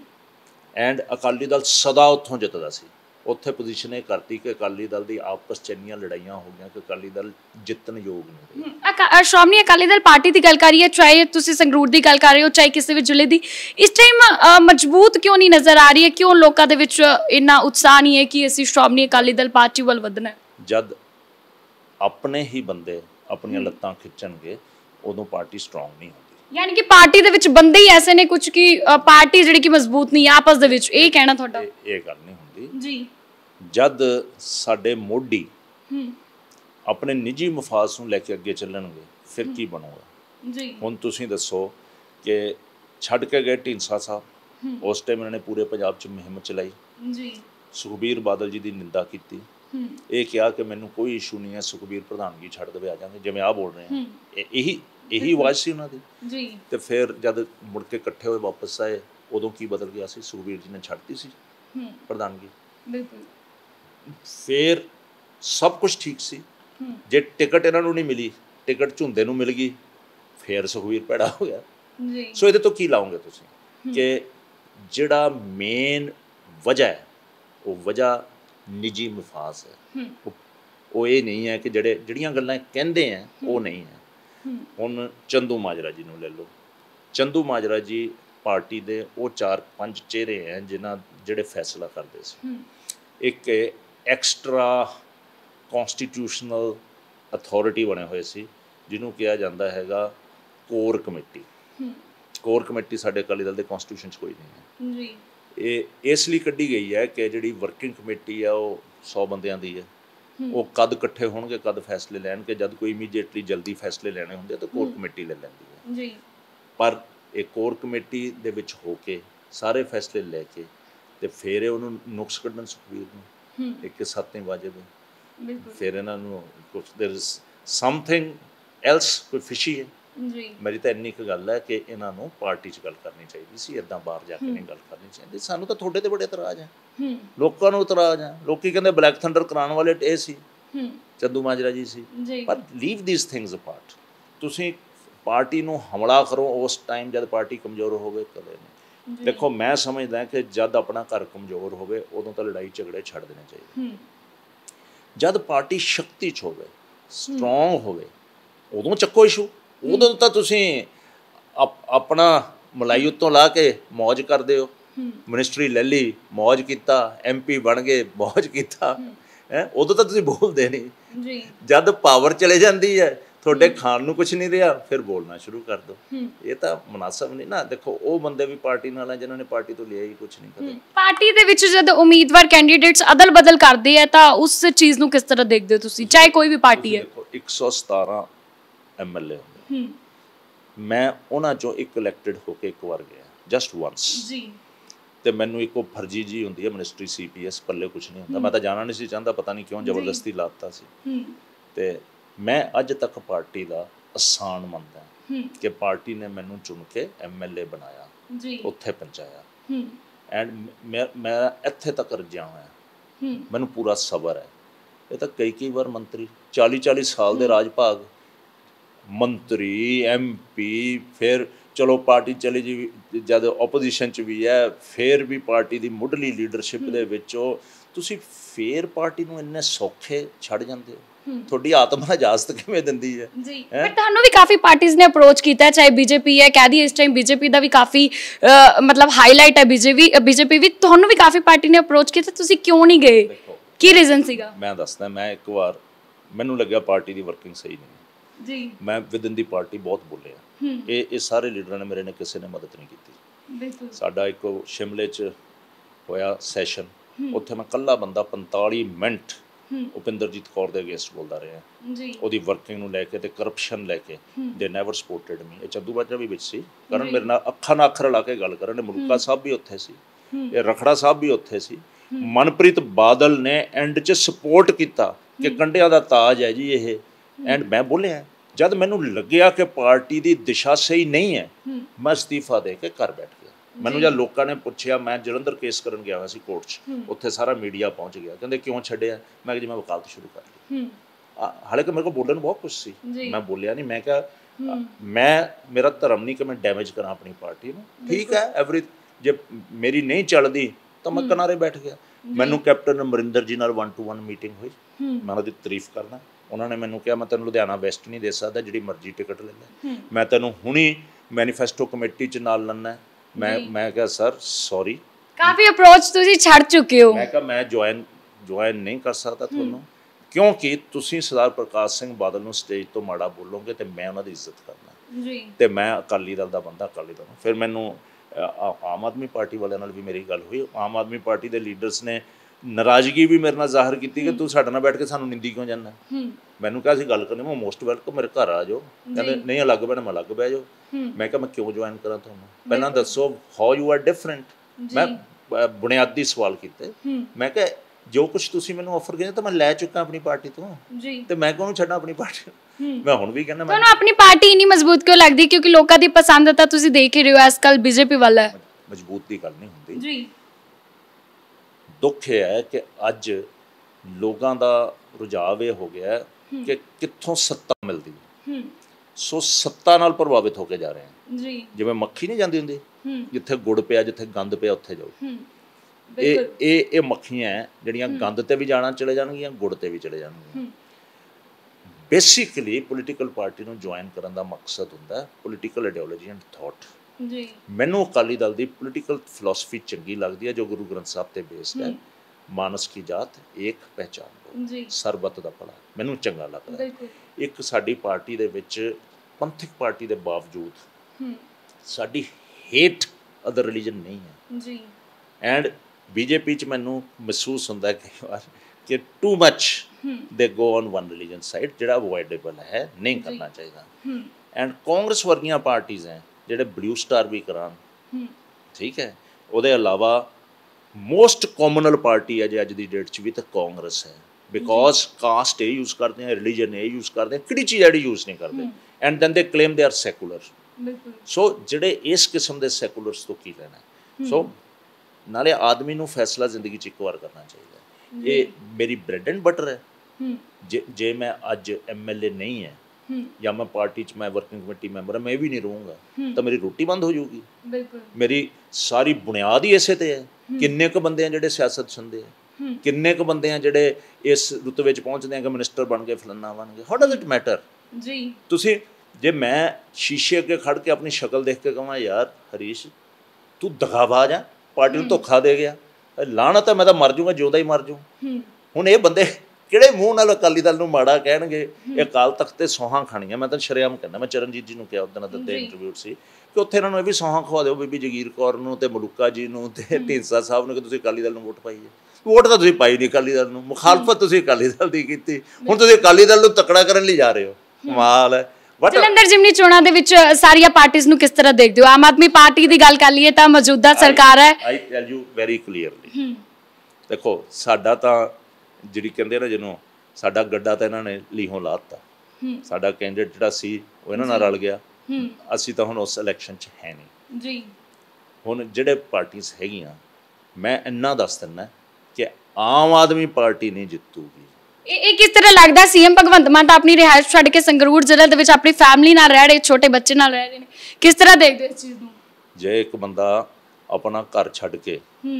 ਐਂਡ ਅਕਾਲੀ ਦਲ ਸਦਾ ਉੱਥੋਂ ਜਿੱਤਦਾ ਸੀ, ਉੱਥੇ ਪੋਜੀਸ਼ਨ ਇਹ ਕਰਤੀ ਕਿ ਅਕਾਲੀ ਦਲ ਦੀ ਆਪਸ 'ਚ ਇੰਨੀਆਂ ਲੜਾਈਆਂ ਹੋ ਗਈਆਂ ਕਿ ਅਕਾਲੀ ਦਲ ਜਿੱਤਣ ਯੋਗ ਨਹੀਂ ਰਿਹਾ। ਸ਼੍ਰੋਮਣੀ ਅਕਾਲੀ ਦਲ ਪਾਰਟੀ ਦੀ ਗੱਲ ਕਰੀਏ, ਚਾਹੇ ਤੁਸੀਂ ਸੰਗਰੂਰ ਦੀ ਗੱਲ ਕਰ ਰਹੇ ਹੋ, ਚਾਹੇ ਕਿਸੇ ਵੀ ਜ਼ਿਲ੍ਹੇ ਦੀ, ਇਸ ਟਾਈਮ ਮਜ਼ਬੂਤ ਕਿਉਂ ਨਹੀਂ ਨਜ਼ਰ ਆ ਰਹੀ ਹੈ? ਕਿਉਂ ਲੋਕਾਂ ਦੇ ਵਿੱਚ ਇੰਨਾ ਉਤਸ਼ਾਹ ਨਹੀਂ ਹੈ ਕਿ ਅਸੀਂ ਸ਼੍ਰੋਮਣੀ ਅਕਾਲੀ ਦਲ ਪਾਰਟੀ ਵੱਲ ਵਧਣਾ? ਜਦ ਆਪਣੇ ਹੀ ਬੰਦੇ ਆਪਣੀਆਂ ਲੱਤਾਂ ਖਿੱਚਣਗੇ ਉਦੋਂ ਪਾਰਟੀ ਸਟਰੋਂਗ ਨਹੀਂ ਹੁੰਦੀ। ਯਾਨੀ ਕਿ ਪਾਰਟੀ ਦੇ ਵਿੱਚ ਬੰਦੇ ਹੀ ਐਸੇ ਨੇ ਕੁਝ ਕਿ ਅ, ਪਾਰਟੀ ਜਿਹੜੀ ਕਿ ਮਜ਼ਬੂਤ ਨਹੀਂ ਹੈ ਆਪਸ ਦੇ ਵਿੱਚ, ਇਹ ਕਹਿਣਾ ਤੁਹਾਡਾ? ਇਹ ਇਹ ਗੱਲ ਨਹੀਂ ਹੁੰਦੀ ਜੀ। ਜਦ ਸਾਡੇ ਮੋਢੀ ਹੂੰ ਆਪਣੇ ਨਿੱਜੀ ਮਫਾਦ ਨੂੰ ਲੈ ਕੇ ਅੱਗੇ ਚੱਲਣਗੇ ਫਿਰ ਕੀ ਬਣੂਗਾ? ਜੀ। ਹੁਣ ਤੁਸੀਂ ਦੱਸੋ ਕਿ ਛੱਡ ਕੇ ਗਏ ਢੀਂਡਸਾ ਸਾਹਿਬ, ਉਸ ਟਾਈਮ ਇਹਨਾਂ ਨੇ ਪੂਰੇ ਪੰਜਾਬ 'ਚ ਮੁਹਿੰਮ ਚਲਾਈ, ਜੀ। ਸੁਖਬੀਰ ਬਾਦਲ ਜੀ ਦੀ ਨਿੰਦਾ ਕੀਤੀ, ਇਹ ਕਿਹਾ ਕਿ ਮੈਨੂੰ ਕੋਈ ਇਸ਼ੂ ਨਹੀਂ ਹੈ, ਸੁਖਬੀਰ ਪ੍ਰਧਾਨਗੀ ਛੱਡ ਦੇਵੇ ਆ ਜਾਵਾਂਗੇ, ਜਿਵੇਂ ਆ ਬੋਲ ਰਹੇ ਆ, ਇਹ ਇਹੀ ਇਹੀ ਆਵਾਜ਼ ਸੀ ਉਹਨਾਂ ਦੀ। ਜੀ। ਤੇ ਫਿਰ ਜਦ ਮੁੜ ਕੇ ਇਕੱਠੇ ਹੋਏ ਵਾਪਸ ਆਏ ਉਦੋਂ ਕੀ ਬਦਲ ਗਿਆ ਸੀ? ਸੁਖਬੀਰ ਜੀ ਨੇ ਛੱਡਤੀ ਸੀ ਪ੍ਰਧਾਨਗੀ। ਬਿਲਕੁਲ। ਫਿਰ ਸਭ ਕੁਝ ਠੀਕ ਸੀ। ਜੇ ਟਿਕਟ ਇਹਨਾਂ ਨੂੰ ਨਹੀਂ ਮਿਲੀ, ਟਿਕਟ ਝੁੰਦੇ ਨੂੰ ਮਿਲ ਗਈ, ਫਿਰ ਸੁਖਬੀਰ ਭੈੜਾ ਹੋ ਗਿਆ। ਜੀ। ਸੋ ਇਹਦੇ ਤੋਂ ਕੀ ਲਾਓਗੇ ਤੁਸੀਂ ਕਿ ਜਿਹੜਾ ਮੇਨ ਵਜ੍ਹਾ ਹੈ ਉਹ ਵਜ੍ਹਾ ਨਿੱਜੀ ਮਫਾਦ ਹੈ, ਉਹ ਇਹ ਨਹੀਂ ਹੈ ਕਿ ਜਿਹੜੇ ਜਿਹੜੀਆਂ ਗੱਲਾਂ ਕਹਿੰਦੇ ਆ ਉਹ ਨਹੀਂ ਹੈ। ਹੁਣ ਚੰਦੂ ਮਾਜਰਾ ਜੀ ਨੂੰ ਲੈ ਲਓ। ਚੰਦੂ ਮਾਜਰਾ ਜੀ ਪਾਰਟੀ ਦੇ ਉਹ ਚਾਰ ਪੰਜ ਚਿਹਰੇ ਹੈ ਜਿਨ੍ਹਾਂ ਜਿਹੜੇ ਫੈਸਲਾ ਕਰਦੇ ਸੀ। ਇੱਕ ਐਕਸਟਰਾ ਕੌਂਸਟੀਟਿਊਸ਼ਨਲ ਅਥਾਰਟੀ ਬਣੇ ਹੋਏ ਸੀ ਜਿਹਨੂੰ ਕਿਹਾ ਜਾਂਦਾ ਹੈਗਾ ਕੋਰ ਕਮੇਟੀ। ਕੋਰ ਕਮੇਟੀ ਸਾਡੇ ਅਕਾਲੀ ਦਲ ਦੇ ਕੌਂਸਟੀਟਿਊਸ਼ਨ 'ਚ ਕੋਈ ਨਹੀਂ ਹੈ ਜੀ। ਇਹ ਇਸ ਲਈ ਕੱਢੀ ਗਈ ਹੈ ਕਿ ਜਿਹੜੀ ਵਰਕਿੰਗ ਕਮੇਟੀ ਆ ਉਹ ਸੌ ਬੰਦਿਆਂ ਦੀ ਹੈ, ਉਹ ਕਦ ਇਕੱਠੇ ਹੋਣਗੇ, ਕਦ ਫੈਸਲੇ ਲੈਣਗੇ, ਜਦ ਕੋਈ ਇਮੀਡੀਏਟਲੀ ਜਲਦੀ ਫੈਸਲੇ ਲੈਣੇ ਹੁੰਦੇ ਤਾਂ ਕੋਰ ਕਮੇਟੀ ਲੈ ਲੈਂਦੀ ਹੈ ਜੀ। ਪਰ ਇਹ ਕੋਰ ਕਮੇਟੀ ਦੇ ਵਿੱਚ ਹੋ ਕੇ ਸਾਰੇ ਫੈਸਲੇ ਲੈ ਕੇ ਤੇ ਫਿਰ ਉਹਨੂੰ ਨੁਕਸ ਕੱਢਣ ਸੁਖਬੀਰ ਨੂੰ ਇੱਕ ਸੱਤ ਨਹੀਂ ਵਾਜਬ ਹੈ, ਫਿਰ ਇਹਨਾਂ ਨੂੰ ਕੁਛ ਦੇਰ ਇਜ਼ ਸਮਥਿੰਗ ਐਲਸ, ਕੋਈ ਫਿਸ਼ੀ ਹੈ ਜੀ। ਮੇਰੀ ਤਾਂ ਇੰਨੀ ਕੁ ਗੱਲ ਹੈ ਕਿ ਇਹਨਾਂ ਨੂੰ ਪਾਰਟੀ 'ਚ ਗੱਲ ਕਰਨੀ ਚਾਹੀਦੀ ਸੀ, ਇੱਦਾਂ ਬਾਹਰ ਜਾ ਕੇ ਨਹੀਂ ਗੱਲ ਕਰਨੀ ਚਾਹੀਦੀ। ਸਾਨੂੰ ਤਾਂ ਤੁਹਾਡੇ ਤੇ ਬੜੇ ਇਤਰਾਜ਼ ਹੈ, ਲੋਕਾਂ ਨੂੰ ਇਤਰਾਜ਼ ਹੈ। ਲੋਕੀ ਕਹਿੰਦੇ ਬਲੈਕ ਥੰਡਰ ਕਰਾਉਣ ਵਾਲੇ ਇਹ ਸੀ, ਚੰਦੂ ਮਾਜਰਾ ਜੀ ਸੀ। ਪਰ ਲੀਵ ਦੀਸ ਥਿੰਗਸ ਅਪਾਰਟ। ਤੁਸੀਂ ਪਾਰਟੀ ਨੂੰ ਹਮਲਾ ਕਰੋ ਉਸ ਟਾਈਮ ਜਦ ਪਾਰਟੀ ਕਮਜ਼ੋਰ ਹੋਵੇ, ਕਦੇ ਨਹੀਂ। ਦੇਖੋ ਮੈਂ ਸਮਝਦਾ ਕਿ ਜਦ ਆਪਣਾ ਘਰ ਕਮਜ਼ੋਰ ਹੋਵੇ ਉਦੋਂ ਤਾਂ ਲੜਾਈ ਝਗੜੇ ਛੱਡ ਦੇਣੇ ਚਾਹੀਦੇ। ਜਦ ਪਾਰਟੀ ਸ਼ਕਤੀ 'ਚ ਹੋਵੇ, ਸਟਰੋਂਗ ਹੋਵੇ, ਉਦੋਂ ਚੱਕੋ ਇਸ਼ੂ। ਉਦੋਂ ਤਾਂ ਤੁਸੀਂ ਆਪਣਾ ਮਲਾਈ ਉੱਤੋਂ ਲਾ ਕੇ ਮੌਜ ਕਰਦੇ ਹੋ। ਮਿਨਿਸਟਰੀ ਲੈ ਲਈ, ਮੌਜ ਕੀਤਾ, ਐਮ ਪੀ ਬਣ ਗਏ, ਮੌਜ ਕੀਤਾ ਹੈ, ਉਦੋਂ ਤਾਂ ਤੁਸੀਂ ਬੋਲਦੇ ਨਹੀਂ। ਜਦ ਪਾਵਰ ਚਲੇ ਜਾਂਦੀ ਹੈ, ਤੁਹਾਡੇ ਖਾਣ ਨੂੰ ਕੁਝ ਨਹੀਂ ਰਿਹਾ, ਫਿਰ ਬੋਲਣਾ ਸ਼ੁਰੂ ਕਰ ਦਿਓ। ਇਹ ਤਾਂ ਮੁਨਾਸਬ ਨਹੀਂ ਨਾ। ਦੇਖੋ ਉਹ ਬੰਦੇ ਵੀ ਪਾਰਟੀ ਨਾਲ ਹੈ ਜਿਨ੍ਹਾਂ ਨੇ ਪਾਰਟੀ ਤੋਂ ਲਿਆ ਹੀ ਕੁਝ ਨਹੀਂ ਕਦੇ। ਪਾਰਟੀ ਦੇ ਵਿੱਚ ਜਦ ਉਮੀਦਵਾਰ ਕੈਂਡੀਡੇਟਸ ਅਦਲ ਬਦਲ ਕਰਦੇ ਆ ਤਾਂ ਉਸ ਚੀਜ਼ ਨੂੰ ਕਿਸ ਤਰ੍ਹਾਂ ਦੇਖਦੇ ਹੋ ਤੁਸੀਂ, ਚਾਹੇ ਕੋਈ ਵੀ ਪਾਰਟੀ ਹੈ? ਦੇਖੋ ਇੱਕ ਸੌ ਸਤਾਰਾਂ ਐਮ ਐਲ ਏ ਹੁੰਦੇ, ਮੈਂ ਉਹਨਾਂ ਚੋਂ ਇੱਕ ਇਲੈਕਟਡ ਹੋ ਕੇ ਇੱਕ ਵਾਰ ਗਿਆ, ਜਸਟ ਵਨਸ ਜੀ। ਤੇ ਮੈਨੂੰ ਇੱਕ ਉਹ ਫਰਜੀ ਜੀ ਹੁੰਦੀ ਹੈ ਮਿਨਿਸਟਰੀ ਸੀ ਪੀ ਐਸ, ਪੱਲੇ ਕੁਝ ਨਹੀਂ ਹੁੰਦਾ। ਮੈਂ ਤਾਂ ਜਾਣਾ ਨਹੀਂ ਸੀ ਚਾਹੁੰਦਾ, ਪਤਾ ਨਹੀਂ ਕਿਉਂ ਜ਼ਬਰਦਸਤੀ ਲਾਤਾ ਸੀ। ਤੇ ਮੈਂ ਅੱਜ ਤੱਕ ਪਾਰਟੀ ਦਾ ਆਸਾਨ ਮੰਨਦਾ ਕਿ ਪਾਰਟੀ ਨੇ ਮੈਨੂੰ ਚੁਣ ਕੇ ਐਮ ਐਲ ਏ ਬਣਾਇਆ, ਉੱਥੇ ਪਹੁੰਚਾਇਆ, ਐਂਡ ਮੈਂ ਮੈਂ ਇੱਥੇ ਤੱਕ ਰਜਿਆ ਹੋਇਆ। ਮੈਨੂੰ ਪੂਰਾ ਸਬਰ ਹੈ। ਇਹ ਤਾਂ ਕਈ ਕਈ ਵਾਰ ਮੰਤਰੀ ਚਾਲੀ ਚਾਲੀ ਸਾਲ ਦੇ ਰਾਜ ਭਾਗ, ਮੰਤਰੀ, ਐਮ ਪੀ, ਫਿਰ ਚਲੋ ਪਾਰਟੀ ਚਲੀ ਜੀ, ਜਦ ਓਪੋਜੀਸ਼ਨ 'ਚ ਵੀ ਹੈ, ਫਿਰ ਵੀ ਪਾਰਟੀ ਦੀ ਮੁੱਢਲੀ ਲੀਡਰਸ਼ਿਪ ਦੇ ਵਿੱਚੋਂ ਤੁਸੀਂ ਫਿਰ ਪਾਰਟੀ ਨੂੰ ਇੰਨੇ ਸੌਖੇ ਛੱਡ ਜਾਂਦੇ ਹੋ। ਤੁਹਾਡੀ ਆਤਮਾ ਇਜਾਜ਼ਤ ਕਿਵੇਂ ਦਿੰਦੀ ਹੈ ਜੀ? ਪਰ ਤੁਹਾਨੂੰ ਵੀ ਕਾਫੀ ਪਾਰਟੀਆਂ ਨੇ ਅਪਰੋਚ ਕੀਤਾ, ਚਾਹੇ ਬੀਜੇਪੀ ਹੈ, ਕਹਿ ਦਈਏ ਇਸ ਟਾਈਮ ਬੀਜੇਪੀ ਦਾ ਵੀ ਕਾਫੀ ਮਤਲਬ ਹਾਈਲਾਈਟ ਹੈ, ਬੀਜੇਪੀ ਬੀਜੇਪੀ ਵੀ ਤੁਹਾਨੂੰ ਵੀ ਕਾਫੀ ਪਾਰਟੀ ਨੇ ਅਪਰੋਚ ਕੀਤਾ, ਤੁਸੀਂ ਕਿਉਂ ਨਹੀਂ ਗਏ? ਕੀ ਰੀਜ਼ਨ ਸੀਗਾ? ਮੈਂ ਦੱਸਦਾ। ਮੈਂ ਇੱਕ ਵਾਰ ਮੈਨੂੰ ਲੱਗਿਆ ਪਾਰਟੀ ਦੀ ਵਰਕਿੰਗ ਸਹੀ ਨਹੀਂ ਜੀ, ਮੈਂ ਵਿਦਨ ਦੀ ਪਾਰਟੀ ਬਹੁਤ ਬੋਲਿਆ। ਇਹ ਇਹ ਸਾਰੇ ਲੀਡਰਾਂ ਨੇ ਮੇਰੇ ਨੇ ਕਿਸੇ ਨੇ ਮਦਦ ਨਹੀਂ ਕੀਤੀ। ਸਾਡਾ ਇੱਕ ਸ਼ਿਮਲੇ 'ਚ ਹੋਇਆ ਸੈਸ਼ਨ, ਉੱਥੇ ਮੈਂ ਇਕੱਲਾ ਬੰਦਾ ਪੰਤਾਲੀ ਮਿੰਟ ਉਪਿੰਦਰਜੀਤ ਕੌਰ ਦੇ ਅਗੇਂਸਟ ਬੋਲਦਾ ਰਿਹਾ ਜੀ, ਉਹਦੀ ਵਰਕਿੰਗ ਨੂੰ ਲੈ ਕੇ ਤੇ ਕਰਪਸ਼ਨ ਲੈ ਕੇ। ਦੇ ਨੈਵਰ ਸਪੋਰਟਡ ਮੀ। ਇਹ ਚੰਦੂ ਮਾਜਰਾ ਵੀ ਵਿੱਚ ਸੀ, ਕਰਨ ਮੇਰੇ ਨਾਲ ਅੱਖਾਂ ਨਾਲ ਅੱਖਰ ਲਾ ਕੇ ਗੱਲ ਕਰਨ। ਮਲੂਕਾ ਸਾਹਿਬ ਵੀ ਉੱਥੇ ਸੀ, ਇਹ ਰਖੜਾ ਸਾਹਿਬ ਵੀ ਉੱਥੇ ਸੀ। ਮਨਪ੍ਰੀਤ ਬਾਦਲ ਨੇ ਐਂਡ 'ਚ ਸਪੋਰਟ ਕੀਤਾ ਕਿ ਕੰਡਿਆਂ ਦਾ ਤਾਜ ਹੈ ਜੀ ਇਹ। ਐਂਡ ਮੈਂ ਬੋਲਿਆ, ਜਦ ਮੈਨੂੰ ਲੱਗਿਆ ਕਿ ਪਾਰਟੀ ਦੀ ਦਿਸ਼ਾ ਸਹੀ ਨਹੀਂ ਹੈ, ਮੈਂ ਅਸਤੀਫਾ ਦੇ ਕੇ ਘਰ ਬੈਠ ਗਿਆ। ਮੈਨੂੰ ਜਦ ਲੋਕਾਂ ਨੇ ਪੁੱਛਿਆ, ਮੈਂ ਜਲੰਧਰ ਕੇਸ ਕਰਨ ਗਿਆ ਹੋਇਆ ਸੀ ਕੋਰਟ 'ਚ, ਉੱਥੇ ਸਾਰਾ ਮੀਡੀਆ ਪਹੁੰਚ ਗਿਆ, ਕਹਿੰਦੇ ਕਿਉਂ ਛੱਡਿਆ? ਮੈਂ ਕਿਹਾ ਜੀ ਮੈਂ ਵਕਾਲਤ ਸ਼ੁਰੂ ਕਰ ਲਈ। ਹਾਲਾਂਕਿ ਮੇਰੇ ਕੋਲ ਬੋਲਣ ਨੂੰ ਬਹੁਤ ਕੁਛ ਸੀ, ਮੈਂ ਬੋਲਿਆ ਨਹੀਂ। ਮੈਂ ਕਿਹਾ ਮੈਂ ਮੇਰਾ ਧਰਮ ਨਹੀਂ ਕਿ ਮੈਂ ਡੈਮੇਜ ਕਰਾਂ ਆਪਣੀ ਪਾਰਟੀ ਨੂੰ। ਠੀਕ ਹੈ, ਐਵਰੀ ਜੇ ਮੇਰੀ ਨਹੀਂ ਚੱਲਦੀ ਤਾਂ ਮੈਂ ਕਿਨਾਰੇ ਬੈਠ ਗਿਆ। ਮੈਨੂੰ ਕੈਪਟਨ ਅਮਰਿੰਦਰ ਜੀ ਨਾਲ ਵਨ ਟੂ ਵਨ ਮੀਟਿੰਗ ਹੋਈ, ਮੈਂ ਉਹਨਾਂ ਦੀ ਤਾਰੀਫ ਕਰਦਾ। ਉਹਨਾਂ ਨੇ ਮੈਨੂੰ ਕਿਹਾ ਮੈਂ ਤੈਨੂੰ ਲੁਧਿਆਣਾ ਵੈਸਟ ਨਹੀਂ ਦੇ ਸਕਦਾ, ਜਿਹੜੀ ਮਰਜ਼ੀ ਟਿਕਟ ਲੈ ਲੈ, ਮੈਂ ਤੈਨੂੰ ਹੁਣੀ ਮੈਨੀਫੈਸਟੋ ਕਮੇਟੀ 'ਚ ਨਾਲ ਲੈਣਾ। ਮੈਂ ਮੈਂ ਕਿਹਾ ਸਰ ਸੌਰੀ, ਕਾਫੀ ਅਪਰੋਚ ਤੁਸੀਂ ਛੱਡ ਚੁੱਕੇ ਹੋ। ਮੈਂ ਕਿਹਾ ਮੈਂ ਜੁਆਇਨ ਜੁਆਇਨ ਨਹੀਂ ਕਰ ਸਕਦਾ ਤੁਹਾਨੂੰ, ਕਿਉਂਕਿ ਤੁਸੀਂ ਸਰਦਾਰ ਪ੍ਰਕਾਸ਼ ਸਿੰਘ ਬਾਦਲ ਨੂੰ ਸਟੇਜ ਤੋਂ ਮਾੜਾ ਬੋਲੋਗੇ ਤੇ ਮੈਂ ਉਹਨਾਂ ਦੀ ਇੱਜ਼ਤ ਕਰਨਾ ਜੀ ਤੇ ਮੈਂ ਅਕਾਲੀ ਦਲ ਦਾ ਬੰਦਾ ਅਕਾਲੀ ਦਲ ਨੂੰ। ਫਿਰ ਮੈਨੂੰ ਅ, ਆਮ ਆਦਮੀ ਪਾਰਟੀ ਵਾਲਿਆਂ ਨਾਲ ਵੀ ਮੇਰੀ ਗੱਲ ਹੋਈ। ਆਮ ਆਦਮੀ ਪਾਰਟੀ ਦੇ ਲੀਡਰਸ ਨੇ ਨਾਰਾਜ਼ਗੀ ਵੀ ਮੇਰੇ ਨਾਲ ਜ਼ਾਹਰ ਕੀਤੀ ਕਿ ਤੂੰ ਸਾਡੇ ਨਾਲ ਬੈਠ ਕੇ ਸਾਨੂੰ ਨਿੰਦੀ ਕਿਉਂ ਜਾਂਦਾ। ਮੈਨੂੰ ਕਿਹਾ ਸੀ ਗੱਲ ਕਰਨੀ, ਮੈਂ ਮੋਸਟ ਵੈਲਕਮ, ਮੇਰੇ ਘਰ ਆ ਜਾਓ। ਕਹਿੰਦੇ ਨਹੀਂ ਅਲੱਗ ਬਹਿਣਾ, ਮੈਂ ਅਲੱਗ ਬਹਿ ਜਾਓ। ਮੈਂ ਕਿਹਾ ਮੈਂ ਕਿਉਂ ਜੁਆਇਨ ਕਰਾਂ ਤੁਹਾਨੂੰ, ਪਹਿਲਾਂ ਦੱਸੋ ਹਾਊ ਯੂ ਆਰ ਡਿਫਰੈਂਟ। ਮੈਂ ਅ, ਬੁਨਿਆਦੀ ਸਵਾਲ ਕੀਤੇ। ਮੈਂ ਕਿਹਾ ਜੋ ਕੁਝ ਤੁਸੀਂ ਮੈਨੂੰ ਆਫਰ ਕੀਤਾ ਤਾਂ ਮੈਂ ਲੈ ਚੁੱਕਾ ਆਪਣੀ ਪਾਰਟੀ ਤੋਂ ਜੀ, ਤੇ ਮੈਂ ਕਿਉਂ ਛੱਡਾਂ ਆਪਣੀ ਪਾਰਟੀ। ਮੈਂ ਹੁਣ ਵੀ ਕਹਿੰਦਾ ਮੈਂ ਤੁਹਾਨੂੰ ਆਪਣੀ ਪਾਰਟੀ ਇੰਨੀ ਮਜ਼ਬੂਤ ਕਿਉਂ ਲੱਗਦੀ? ਕਿਉਂਕਿ ਲੋਕਾਂ ਦੀ ਪਸੰਦ ਤਾਂ ਤੁਸੀਂ ਦੇਖ ਹੀ ਰਹੇ ਹੋ ਅੱਜ ਕੱਲ੍ਹ ਬੀਜੇਪੀ ਵਾਲਾ ਹੈ। ਮਜ਼ਬੂਤ ਦੀ ਗੱਲ ਨਹੀਂ ਹੁੰਦੀ ਜੀ। ਦੁੱਖ ਇਹ ਹੈ ਕਿ ਅੱਜ ਲੋਕਾਂ ਦਾ ਰੁਝਾਵ ਇਹ ਹੋ ਗਿਆ ਕਿ ਕਿੱਥੋਂ ਸੱਤਾ ਮਿਲਦੀ ਹੈ, ਸੋ ਸੱਤਾ ਨਾਲ ਪ੍ਰਭਾਵਿਤ ਹੋ ਕੇ ਜਾ ਰਹੇ ਹਨ। ਜੀ, ਜਿਵੇਂ ਮੱਖੀ ਨਹੀਂ ਜਾਂਦੀ ਹੁੰਦੀ, ਜਿੱਥੇ ਗੁੜ ਪਿਆ ਜਿੱਥੇ ਗੰਦ ਪਿਆ ਉੱਥੇ ਜਾਓ। ਇਹ ਬਿਲਕੁਲ ਇਹ ਇਹ ਮੱਖੀਆਂ ਹੈ ਜਿਹੜੀਆਂ ਗੰਦ ਤੇ ਵੀ ਜਾਣਾ ਚਲੇ ਜਾਣਗੀਆਂ, ਗੁੜ ਤੇ ਵੀ ਚਲੇ ਜਾਣਗੀਆਂ। ਬੇਸਿਕਲੀ ਪੋਲੀਟੀਕਲ ਪਾਰਟੀ ਨੂੰ ਜੁਆਇਨ ਕਰਨ ਦਾ ਮਕਸਦ ਹੁੰਦਾ ਪੋਲੀਟੀਕਲ ਆਈਡੀਓਲੋਜੀ ਐਂਡ ਥਾਟ। ਜੀ, ਮੈਨੂੰ ਅਕਾਲੀ ਦਲ ਦੀ ਪੋਲੀਟੀਕਲ ਫਿਲਾਸਫੀ ਚੰਗੀ ਲੱਗਦੀ ਹੈ ਜੋ ਗੁਰੂ ਗ੍ਰੰਥ ਸਾਹਿਬ ਤੇ ਬੇਸਡ ਹੈ। ਮਾਨਸ ਕੀ ਜਾਤ ਏਕ ਪਹਿਚਾਨ ਜੀ, ਸਰਬੱਤ ਦਾ ਭਲਾ, ਮੈਨੂੰ ਚੰਗਾ ਲੱਗਦਾ। ਬਿਲਕੁਲ ਇੱਕ ਸਾਡੀ ਪਾਰਟੀ ਦੇ ਵਿੱਚ ਪੰਥਕ ਪਾਰਟੀ ਦੇ ਬਾਵਜੂਦ ਸਾਡੀ ਹੇਟ ਅਦਰ ਰਿਲੀਜਨ ਨਹੀਂ ਹੈ। ਜੀ, ਐਂਡ ਬੀਜੇਪੀ 'ਚ ਮੈਨੂੰ ਮਹਿਸੂਸ ਹੁੰਦਾ ਕਈ ਵਾਰ ਕਿ too much they go on one religion side, ਜਿਹੜਾ ਅਵੋਇਡੇਬਲ ਹੈ, ਨਹੀਂ ਕਰਨਾ ਚਾਹੀਦਾ। ਐਂਡ ਕਾਂਗਰਸ ਵਰਗੀਆਂ ਪਾਰਟੀਆਂ ਹੈ ਜਿਹੜੇ ਬਲੂ ਸਟਾਰ ਵੀ ਕਰਾਉਣ, ਠੀਕ ਹੈ। ਉਹਦੇ ਇਲਾਵਾ ਮੋਸਟ ਕਾਮਨਲ ਪਾਰਟੀ ਹੈ ਜੇ ਅੱਜ ਦੀ ਡੇਟ 'ਚ ਵੀ ਤਾਂ ਕਾਂਗਰਸ ਹੈ, ਬਿਕੋਜ਼ ਕਾਸਟ ਇਹ ਯੂਜ਼ ਕਰਦੇ ਆ, ਰਿਲੀਜਨ ਇਹ ਯੂਜ਼ ਕਰਦੇ ਆ, ਕਿਹੜੀ ਚੀਜ਼ ਜਿਹੜੀ ਯੂਜ਼ ਨਹੀਂ ਕਰਦੇ। And then they claim they are secular. So ਜਿਹੜੇ ਇਸ ਕਿਸਮ ਦੇ ਸੈਕੂਲਰਸ ਤੋਂ ਕੀ ਲੈਣਾ। ਸੋ ਨਾਲੇ ਆਦਮੀ ਨੂੰ ਫੈਸਲਾ ਜ਼ਿੰਦਗੀ 'ਚ ਇੱਕ ਵਾਰ ਕਰਨਾ ਚਾਹੀਦਾ। ਇਹ ਮੇਰੀ ਬ੍ਰੈਡ ਐਂਡ ਬਟਰ ਹੈ। ਜੇ ਜੇ ਮੈਂ ਅੱਜ ਐਮ ਐਲ ਏ ਨਹੀਂ ਹੈ ਜਾਂ ਮੈਂ ਪਾਰਟੀ 'ਚ ਮੈਂ ਵਰਕਿੰਗ ਕਮੇਟੀ ਮੈਂਬਰ ਹਾਂ, ਮੈਂ ਵੀ ਨਹੀਂ ਰਹੂੰਗਾ ਤਾਂ ਮੇਰੀ ਰੋਟੀ ਬੰਦ ਹੋ ਜਾਊਗੀ। ਬਿਲਕੁਲ ਮੇਰੀ ਸਾਰੀ ਬੁਨਿਆਦ ਹੀ ਇਸੇ ਤੇ ਹੈ। ਕਿੰਨੇ ਕੁ ਬੰਦੇ ਆ ਜਿਹੜੇ ਸਿਆਸਤ ਸੁਣਦੇ ਆ, ਕਿੰਨੇ ਕੁ ਬੰਦੇ ਆ ਜਿਹੜੇ ਇਸ ਰੁਤਬੇ 'ਚ ਪਹੁੰਚਦੇ ਆ ਕਿ ਮਿਨਿਸਟਰ ਬਣ ਗਏ, ਫਲਾਨਾ ਬਣ ਗਏ। How does it matter? ਜੀ, ਤੁਸੀਂ ਜੇ ਮੈਂ ਸ਼ੀਸ਼ੇ ਅੱਗੇ ਖੜ ਕੇ ਆਪਣੀ ਸ਼ਕਲ ਦੇਖ ਕੇ ਕਹਾਂ ਯਾਰ ਹਰੀਸ਼ ਤੂੰ ਦਗਾਬਾਜ਼ ਆ, ਪਾਰਟੀ ਨੂੰ ਧੋਖਾ ਦੇ ਗਿਆ, ਲਾਹਨਤ ਹੈ, ਮੈਂ ਤਾਂ ਮਰ ਜਾਊਂਗਾ, ਜਿਉਂਦਾ ਹੀ ਮਰ ਜਾਊਂ। ਹੁਣ ਇਹ ਬੰਦੇ ਕਿਹੜੇ ਮੂੰਹ ਨਾਲ ਅਕਾਲੀ ਦਲ ਨੂੰ ਮਾੜਾ ਕਹਿਣਗੇ? ਇਹ ਅਕਾਲ ਤਖਤ ਤੇ ਸੌਹਾਂ ਖਾਣੀਆਂ। ਮੈਂ ਤਾਂ ਸ਼ਰੇਆਮ ਕਹਿੰਦਾ, ਮੈਂ ਚਰਨਜੀਤ ਜੀ ਨੂੰ ਕਿਹਾ ਉਦੋਂ ਦਿੱਤੇ ਇੰਟਰਵਿਊ ਸੀ ਕਿ ਉੱਥੇ ਇਹਨਾਂ ਨੂੰ ਇਹ ਵੀ ਸੌਹਾਂ ਖਵਾ ਦਿਓ, ਬੀਬੀ ਜਗੀਰ ਕੌਰ ਨੂੰ ਤੇ ਮਲੂਕਾ ਜੀ ਨੂੰ ਤੇ ਢੀਂਡਸਾ ਸਾਹਿਬ ਨੂੰ, ਕਿ ਤੁਸੀਂ ਅਕਾਲੀ ਦਲ ਨੂੰ ਵੋਟ ਪਾਈ ਹੈ। ਵੋਟ ਤਾਂ ਤੁਸੀਂ ਪਾਈ ਨਹੀਂ ਅਕਾਲੀ ਦਲ ਨੂੰ, ਮੁਖਾਲਫਤ ਤੁਸੀਂ ਅਕਾਲੀ ਦਲ ਦੀ ਕੀਤੀ। ਹੁਣ ਤੁਸੀਂ ਅਕਾਲੀ ਦਲ ਨੂੰ ਤਕੜਾ ਕਰਨ ਲਈ ਜਾ ਰਹੇ ਹੋ, ਕਮਾਲ ਹੈ। ਜਲੰਧਰ ਜ਼ਿਮਨੀ ਚੋਣਾਂ ਦੇ ਵਿੱਚ ਸਾਰੀਆਂ ਪਾਰਟੀਆਂ ਨੂੰ ਕਿਸ ਤਰ੍ਹਾਂ ਦੇਖਦੇ ਹੋ? ਆਮ ਆਦਮੀ ਪਾਰਟੀ ਦੀ ਗੱਲ ਕਰ ਲਈਏ ਤਾਂ ਮੌਜੂਦਾ ਸਰਕਾਰ ਹੈ। I tell you very clearly, ਦੇਖੋ ਸਾਡਾ ਤਾਂ ਜਿਹੜੀ ਕਹਿੰਦੇ ਨਾ ਜਿਹਨੂੰ ਸਾਡਾ ਗੱਡਾ ਤਾਂ ਇਹਨਾਂ ਨੇ ਲੀਹੋਂ ਲਾਤਾ। ਸਾਡਾ ਕੈਂਡੀਡੇਟ ਜਿਹੜਾ ਸੀ ਉਹ ਇਹਨਾਂ ਨਾਲ ਰਲ ਗਿਆ। ਅਸੀਂ ਤਾਂ ਹੁਣ ਉਸ ਇਲੈਕਸ਼ਨ 'ਚ ਹੈ ਨਹੀਂ ਜੀ। ਹੁਣ ਜਿਹੜੇ ਪਾਰਟੀਆਂ ਹੈਗੀਆਂ, ਮੈਂ ਇੰਨਾ ਦੱਸ ਦਿੰਦਾ ਕਿ ਆਮ ਆਦਮੀ ਪਾਰਟੀ ਨਹੀਂ ਜਿੱਤੂਗੀ। ਇਹ ਇਹ ਕਿਸ ਤਰ੍ਹਾਂ ਲੱਗਦਾ? ਸੀਐਮ ਭਗਵੰਤ ਮਾਨ ਤਾਂ ਆਪਣੀ ਰਿਹਾਇਸ਼ ਛੱਡ ਕੇ ਸੰਗਰੂਰ ਜ਼ਿਲ੍ਹੇ ਦੇ ਵਿੱਚ ਆਪਣੀ ਫੈਮਿਲੀ ਨਾਲ ਰਹਿ ਰਹੇ, ਛੋਟੇ ਬੱਚੇ ਨਾਲ ਰਹਿ ਰਹੇ ਨੇ, ਕਿਸ ਤਰ੍ਹਾਂ ਦੇਖਦੇ ਇਸ ਚੀਜ਼ ਨੂੰ? ਜੇ ਇੱਕ ਬੰਦਾ ਆਪਣਾ ਘਰ ਛੱਡ ਕੇ,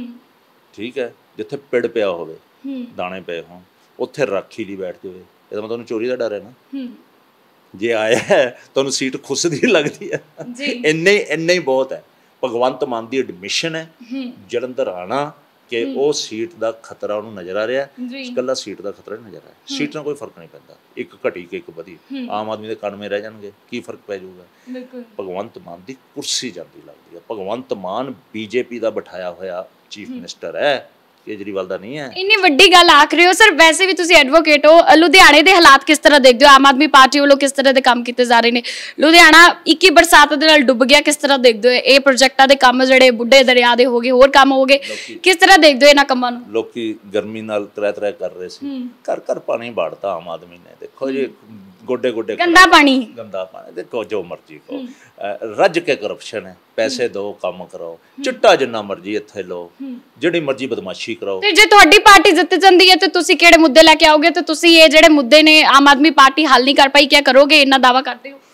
ਠੀਕ ਹੈ, ਜਿੱਥੇ ਪਿੜ ਪਿਆ ਹੋਵੇ, ਦਾਣੇ ਪਏ ਹੋਣ, ਉੱਥੇ ਰਾਖੀ ਲਈ ਬੈਠ ਜਾਵੇ, ਇਹਦਾ ਮਤਲਬ ਤੁਹਾਨੂੰ ਚੋਰੀ ਦਾ ਡਰ ਹੈ ਨਾ। ਜੇ ਆਇਆ ਤੁਹਾਨੂੰ ਸੀਟ ਖੁੱਸਦੀ ਲੱਗਦੀ ਹੈ, ਇੰਨੇ ਇੰਨੇ ਹੀ ਬਹੁਤ ਹੈ। ਭਗਵੰਤ ਮਾਨ ਦੀ ਐਡਮਿਸ਼ਨ ਹੈ ਜਲੰਧਰ ਆਣਾ ਕਿ ਉਹ ਸੀਟ ਦਾ ਖਤਰਾ ਉਹਨੂੰ ਨਜ਼ਰ ਆ ਰਿਹਾ। ਇਕੱਲਾ ਸੀਟ ਦਾ ਖਤਰਾ ਨਜ਼ਰ ਆ ਰਿਹਾ, ਸੀਟ ਨਾਲ ਕੋਈ ਫਰਕ ਨਹੀਂ ਪੈਂਦਾ, ਇੱਕ ਘਟੀ ਕਿ ਇੱਕ ਵਧੀ, ਆਮ ਆਦਮੀ ਦੇ ਕਣਵੇਂ ਰਹਿ ਜਾਣਗੇ, ਕੀ ਫਰਕ ਪੈ ਜਾਊਗਾ? ਭਗਵੰਤ ਮਾਨ ਦੀ ਕੁਰਸੀ ਜਾਂਦੀ ਲੱਗਦੀ ਹੈ। ਭਗਵੰਤ ਮਾਨ ਬੀਜੇਪੀ ਦਾ ਬਿਠਾਇਆ ਹੋਇਆ ਚੀਫ ਮਿਨਿਸਟਰ ਹੈ, ਕੇਜਰੀਵਾਲ ਦਾ ਨਹੀਂ ਹੈ। ਇੰਨੀ ਵੱਡੀ ਗੱਲ ਆਖ ਰਹੇ ਹੋ ਸਰ, ਵੈਸੇ ਵੀ ਤੁਸੀਂ ਐਡਵੋਕੇਟ ਹੋ, ਲੁਧਿਆਣੇ ਦੇ ਹਾਲਾਤ ਕਿਸ ਤਰ੍ਹਾਂ ਦੇਖਦੇ ਹੋ? ਆਮ ਆਦਮੀ ਪਾਰਟੀ ਵੱਲੋਂ ਕਿਸ ਤਰ੍ਹਾਂ ਦੇ ਕੰਮ ਕੀਤੇ ਜਾ ਰਹੇ ਨੇ? ਲੁਧਿਆਣਾ ਇੱਕੀ ਬਰਸਾਤ ਦੇ ਨਾਲ ਡੁੱਬ ਗਿਆ, ਕਿਸ ਤਰ੍ਹਾਂ ਦੇਖਦੇ ਹੋ ਇਹ ਪ੍ਰੋਜੈਕਟਾਂ ਦੇ ਕੰਮ? ਜਿਹੜੇ ਬੁੱਢੇ ਦਰਿਆ ਦੇ ਹੋ ਗਏ, ਹੋਰ ਕੰਮ ਹੋ ਗਏ, ਕਿਸ ਤਰ੍ਹਾਂ ਦੇਖਦੇ ਹੋ ਇਹਨਾਂ ਕੰਮਾਂ ਨੂੰ? ਲੋਕੀ ਗਰਮੀ ਨਾਲ ਤਰੈ ਤਰੈ ਕਰ ਰਹੇ ਸੀ, ਘਰ ਘਰ ਪਾਣੀ ਬਾੜਤਾ ਆਮ ਆਦਮੀ ਨੇ। ਦੇਖੋ ਜੀ, ਗੋਡੇ ਗੋਡੇ ਗੰਦਾ ਪਾਣੀ, ਗੰਦਾ ਪਾਣੀ, ਦੇਖੋ ਜੋ ਮਰਜ਼ੀ ਕਹੋ, ਰੱਜ ਕੇ ਕਰਪਸ਼ਨ ਹੈ। ਪੈਸੇ ਦਿਓ, ਕੰਮ ਕਰਾਓ, ਚਿੱਟਾ ਜਿੰਨਾ ਮਰਜ਼ੀ ਇੱਥੇ ਲਓ, ਜਿਹੜੀ ਮਰਜ਼ੀ ਬਦਮਾਸ਼ੀ ਕਰਾਓ। ਤੇ ਜੇ ਤੁਹਾਡੀ ਪਾਰਟੀ ਜਿੱਤ ਜਾਂਦੀ ਹੈ ਤੇ ਤੁਸੀਂ ਕਿਹੜੇ ਮੁੱਦੇ ਲੈ ਕੇ ਆਓਗੇ? ਤੇ ਤੁਸੀਂ ਇਹ ਜਿਹੜੇ ਮੁੱਦੇ ਨੇ ਆਮ ਆਦਮੀ ਪਾਰਟੀ ਹੱਲ ਨਹੀਂ ਕਰ ਪਾਈ, ਕੀ ਕਰੋਗੇ? ਇੰਨਾ ਦਾਵਾ ਕਰਦੇ ਹੋ।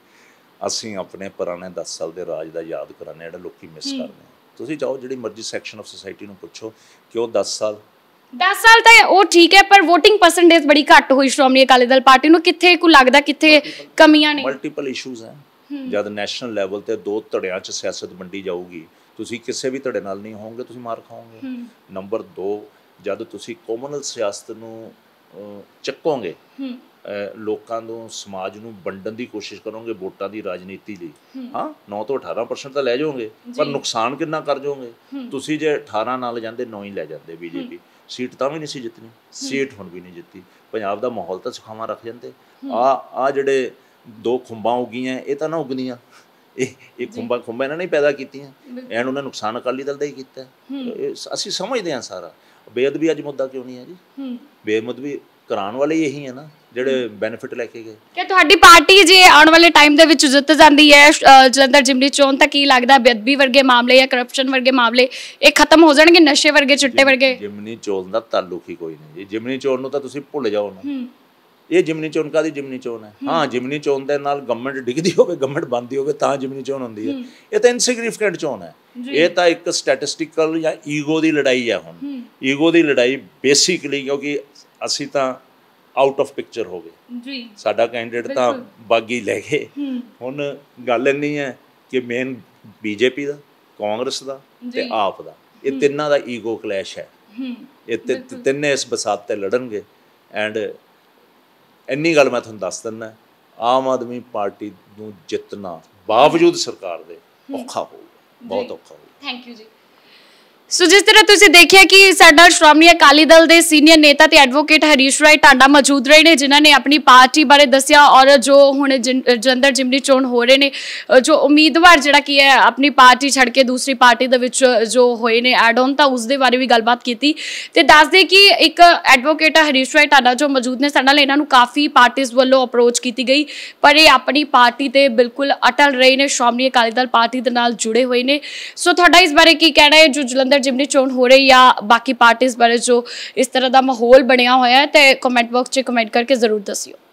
ਅਸੀਂ ਆਪਣੇ ਪੁਰਾਣੇ ਦਸ ਸਾਲ ਦੇ ਰਾਜ ਦਾ ਯਾਦ ਕਰਾਂਗੇ, ਜਿਹੜਾ ਲੋਕੀ ਮਿਸ ਕਰਦੇ ਨੇ। ਤੁਸੀਂ ਜਾਓ ਜਿਹੜੀ ਮਰਜ਼ੀ ਸੈਕਸ਼ਨ ਆਫ ਸੋਸਾਇਟੀ ਨੂੰ ਪੁੱਛੋ ਕਿ ਉਹ ਦਸ ਸਾਲ ਦਸ ਸਾਲ ਤਾਂ ਉਹ ਠੀਕ ਹੈ, ਪਰ ਵੋਟਿੰਗ ਪਰਸੈਂਟੇਜ ਬੜੀ ਘੱਟ ਹੋਈ ਸ਼੍ਰੋਮਣੀ ਅਕਾਲੀ ਦਲ ਪਾਰਟੀ ਨੂੰ। ਕਿੱਥੇ ਕੋ ਲੱਗਦਾ ਕਿੱਥੇ ਕਮੀਆਂ ਨੇ? ਮਲਟੀਪਲ ਇਸ਼ੂਜ਼ ਹੈ। ਜਦ ਨੈਸ਼ਨਲ ਲੈਵਲ ਤੇ ਦੋ ਧੜਿਆਂ 'ਚ ਸਿਆਸਤ ਵੰਡੀ ਜਾਊਗੀ, ਤੁਸੀਂ ਕਿਸੇ ਵੀ ਧੜੇ ਨਾਲ ਨਹੀਂ ਹੋਵੋਗੇ, ਤੁਸੀਂ ਮਾਰ ਖਾਓਗੇ। ਨੰਬਰ ਦੋ, ਜਦ ਤੁਸੀਂ ਕੋਮਨਲ ਸਿਆਸਤ ਨੂੰ ਅਹ, ਚੱਕੋਗੇ, ਹੂੰ ਅਹ, ਲੋਕਾਂ ਨੂੰ ਸਮਾਜ ਨੂੰ ਵੰਡਣ ਦੀ ਕੋਸ਼ਿਸ਼ ਕਰੋਗੇ ਵੋਟਾਂ ਦੀ ਰਾਜਨੀਤੀ ਲਈ, ਹਾਂ ਨੌ ਤੋਂ ਅਠਾਰਾਂ ਪਰਸੈਂਟ ਤਾਂ ਲੈ ਜਾਓਗੇ, ਪਰ ਨੁਕਸਾਨ ਕਿੰਨਾ ਕਰ ਜਾਓਗੇ ਤੁਸੀਂ। ਜੇ ਅਠਾਰਾਂ ਨਾਲ ਜਾਂਦੇ ਨੌ ਹੀ ਲੈ ਜਾਂਦੇ ਬੀਜੇਪੀ, ਸੀਟ ਤਾਂ ਵੀ ਨਹੀਂ ਸੀ ਜਿੱਤਣੀ, ਸੀਟ ਹੁਣ ਵੀ ਨਹੀਂ ਜਿੱਤੀ। ਪੰਜਾਬ ਦਾ ਮਾਹੌਲ ਤਾਂ ਸੁਖਾਵਾਂ ਰੱਖ ਜਾਂਦੇ। ਆ ਆ ਜਿਹੜੇ ਦੋ ਖੁੰਬਾਂ ਉੱਗੀਆਂ ਇਹ ਤਾਂ ਨਾ ਉੱਗਣੀਆਂ, ਇਹ ਇਹ ਖੁੰਬਾਂ ਖੁੰਬਾਂ ਇਹਨਾਂ ਨੇ ਪੈਦਾ ਕੀਤੀਆਂ, ਐਨ ਉਹਨਾਂ ਨੁਕਸਾਨ ਅਕਾਲੀ ਦਲ ਦਾ ਹੀ ਕੀਤਾ। ਅਸੀਂ ਸਮਝਦੇ ਹਾਂ ਸਾਰਾ। ਬੇਅਦਬੀ ਅੱਜ ਮੁੱਦਾ ਕਿਉਂ ਨਹੀਂ ਹੈ ਜੀ? ਬੇਅਦਬੀ ਕਰਾਉਣ ਵਾਲੇ ਇਹੀ ਹੈ ਨਾ ਜਿਹੜੇ ਬੈਨੀਫਿਟ ਲੈ ਕੇ ਗਏ। ਕਿ ਤੁਹਾਡੀ ਪਾਰਟੀ ਜੇ ਆਉਣ ਵਾਲੇ ਟਾਈਮ ਦੇ ਵਿੱਚ ਜਿੱਤ ਜਾਂਦੀ ਹੈ ਜਲੰਧਰ ਜਿਮਨੀ ਚੋਣ, ਤਾਂ ਕੀ ਲੱਗਦਾ ਬੇਅਦਬੀ ਵਰਗੇ ਮਾਮਲੇ ਜਾਂ ਕਰਪਸ਼ਨ ਵਰਗੇ ਮਾਮਲੇ ਇਹ ਖਤਮ ਹੋ ਜਾਣਗੇ, ਨਸ਼ੇ ਵਰਗੇ ਚਿੱਟੇ ਵਰਗੇ? ਜਿਮਨੀ ਚੋਣ ਦਾ ਤਾਲੁਕ ਹੀ ਕੋਈ ਨਹੀਂ ਜੀ। ਜਿਮਨੀ ਚੋਣ ਨੂੰ ਤਾਂ ਤੁਸੀਂ ਭੁੱਲ ਜਾਓ ਨਾ। ਇਹ ਜਿਮਨੀ ਚੋਣ ਕਾਹਦੀ ਜਿਮਨੀ ਚੋਣ ਹੈ? ਹਾਂ ਜਿਮਨੀ ਚੋਣ ਦੇ ਨਾਲ ਗਵਰਨਮੈਂਟ ਡਿੱਗਦੀ ਹੋਵੇ, ਗਵਰਨਮੈਂਟ ਬਣਦੀ ਹੋਵੇ ਤਾਂ ਜਿਮਨੀ ਚੋਣ ਹੁੰਦੀ ਹੈ। ਇਹ ਤਾਂ ਇਨਸਿਗਨੀਫੀਕੈਂਟ ਚੋਣ ਹੈ। ਇਹ ਤਾਂ ਇੱਕ ਸਟੈਟਿਸਟੀਕਲ ਜਾਂ ਈਗੋ ਦੀ ਲੜਾਈ ਹੈ। ਹੁਣ ਈਗੋ ਦੀ ਲੜਾਈ ਬੇਸਿਕਲੀ, ਕਿਉਂਕਿ ਅਸੀਂ ਤਾਂ ਆਊਟ ਆਫ ਪਿਕਚਰ ਹੋ ਗਏ ਜੀ, ਸਾਡਾ ਕੈਂਡੀਡੇਟ ਤਾਂ ਬਾਗੀ ਲੈ ਗਏ। ਹੁਣ ਗੱਲ ਇੰਨੀ ਹੈ ਕਿ ਮੇਨ ਬੀਜੇਪੀ ਦਾ, ਕਾਂਗਰਸ ਦਾ ਤੇ ਆਪ ਦਾ, ਇਹ ਤਿੰਨਾਂ ਦਾ ਈਗੋ ਕਲੈਸ਼ ਹੈ। ਇਹ ਤਿੰਨੇ ਇਸ ਬਸਾਤ ਤੇ ਲੜਨਗੇ। ਐਂਡ ਇੰਨੀ ਗੱਲ ਮੈਂ ਤੁਹਾਨੂੰ ਦੱਸ ਦਿੰਦਾ, ਆਮ ਆਦਮੀ ਪਾਰਟੀ ਨੂੰ ਜਿੱਤਣਾ ਬਾਵਜੂਦ ਸਰਕਾਰ ਦੇ ਔਖਾ ਹੋਊਗਾ, ਬਹੁਤ ਔਖਾ ਹੋਊਗਾ। ਥੈਂਕ ਯੂ ਜੀ। ਸੋ ਜਿਸ ਤਰ੍ਹਾਂ ਤੁਸੀਂ ਦੇਖਿਆ ਕਿ ਸਾਡਾ ਸ਼੍ਰੋਮਣੀ ਅਕਾਲੀ ਦਲ ਦੇ ਸੀਨੀਅਰ ਨੇਤਾ ਤੇ ਐਡਵੋਕੇਟ ਹਰੀਸ਼ ਰਾਏ ਟਾਂਡਾ ਮੌਜੂਦ ਰਹੇ ਨੇ, ਜਿਨ੍ਹਾਂ ਨੇ ਆਪਣੀ ਪਾਰਟੀ ਬਾਰੇ ਦੱਸਿਆ ਔਰ ਜੋ ਹੁਣ ਜਲੰਧਰ ਜਿਮਨੀ ਚੋਣ ਹੋ ਰਹੇ ਨੇ, ਜੋ ਉਮੀਦਵਾਰ ਜਿਹੜਾ ਕੀ ਹੈ ਆਪਣੀ ਪਾਰਟੀ ਛੱਡ ਕੇ ਦੂਸਰੀ ਪਾਰਟੀ ਦੇ ਵਿੱਚ ਜੋ ਹੋਏ ਨੇ ਐਡ ਔਨ, ਤਾਂ ਉਸ ਦੇ ਬਾਰੇ ਵੀ ਗੱਲਬਾਤ ਕੀਤੀ। ਤੇ ਦੱਸਦੇ ਕਿ ਇੱਕ ਐਡਵੋਕੇਟ ਹਰੀਸ਼ ਰਾਏ ਟਾਂਡਾ ਜੋ ਮੌਜੂਦ ਨੇ ਸਾਡੇ ਨਾਲ, ਇਹਨਾਂ ਨੂੰ ਕਾਫੀ ਪਾਰਟੀਜ਼ ਵੱਲੋਂ ਅਪਰੋਚ ਕੀਤੀ ਗਈ, ਪਰ ਇਹ ਆਪਣੀ ਪਾਰਟੀ ਤੇ ਬਿਲਕੁਲ ਅਟਲ ਰਹੇ ਨੇ, ਸ਼੍ਰੋਮਣੀ ਅਕਾਲੀ ਦਲ ਪਾਰਟੀ ਦੇ ਨਾਲ ਜੁੜੇ ਹੋਏ ਨੇ। ਸੋ ਤੁਹਾਡਾ ਇਸ ਬਾਰੇ ਕੀ ਕਹਿਣਾ ਹੈ ਜੋ ਜਲੰਧਰ ਜਿਮਨੀ ਚੋਣ ਹੋ ਰਹੀ ਜਾਂ ਬਾਕੀ ਪਾਰਟੀਆਂ ਬਾਰੇ ਜੋ ਇਸ ਤਰ੍ਹਾਂ ਦਾ ਮਾਹੌਲ ਬਣਿਆ ਹੋਇਆ ਹੈ? ਤੇ ਕਮੈਂਟ ਬਾਕਸ 'ਚ ਕਮੈਂਟ ਕਰਕੇ ਜ਼ਰੂਰ ਦੱਸਿਓ।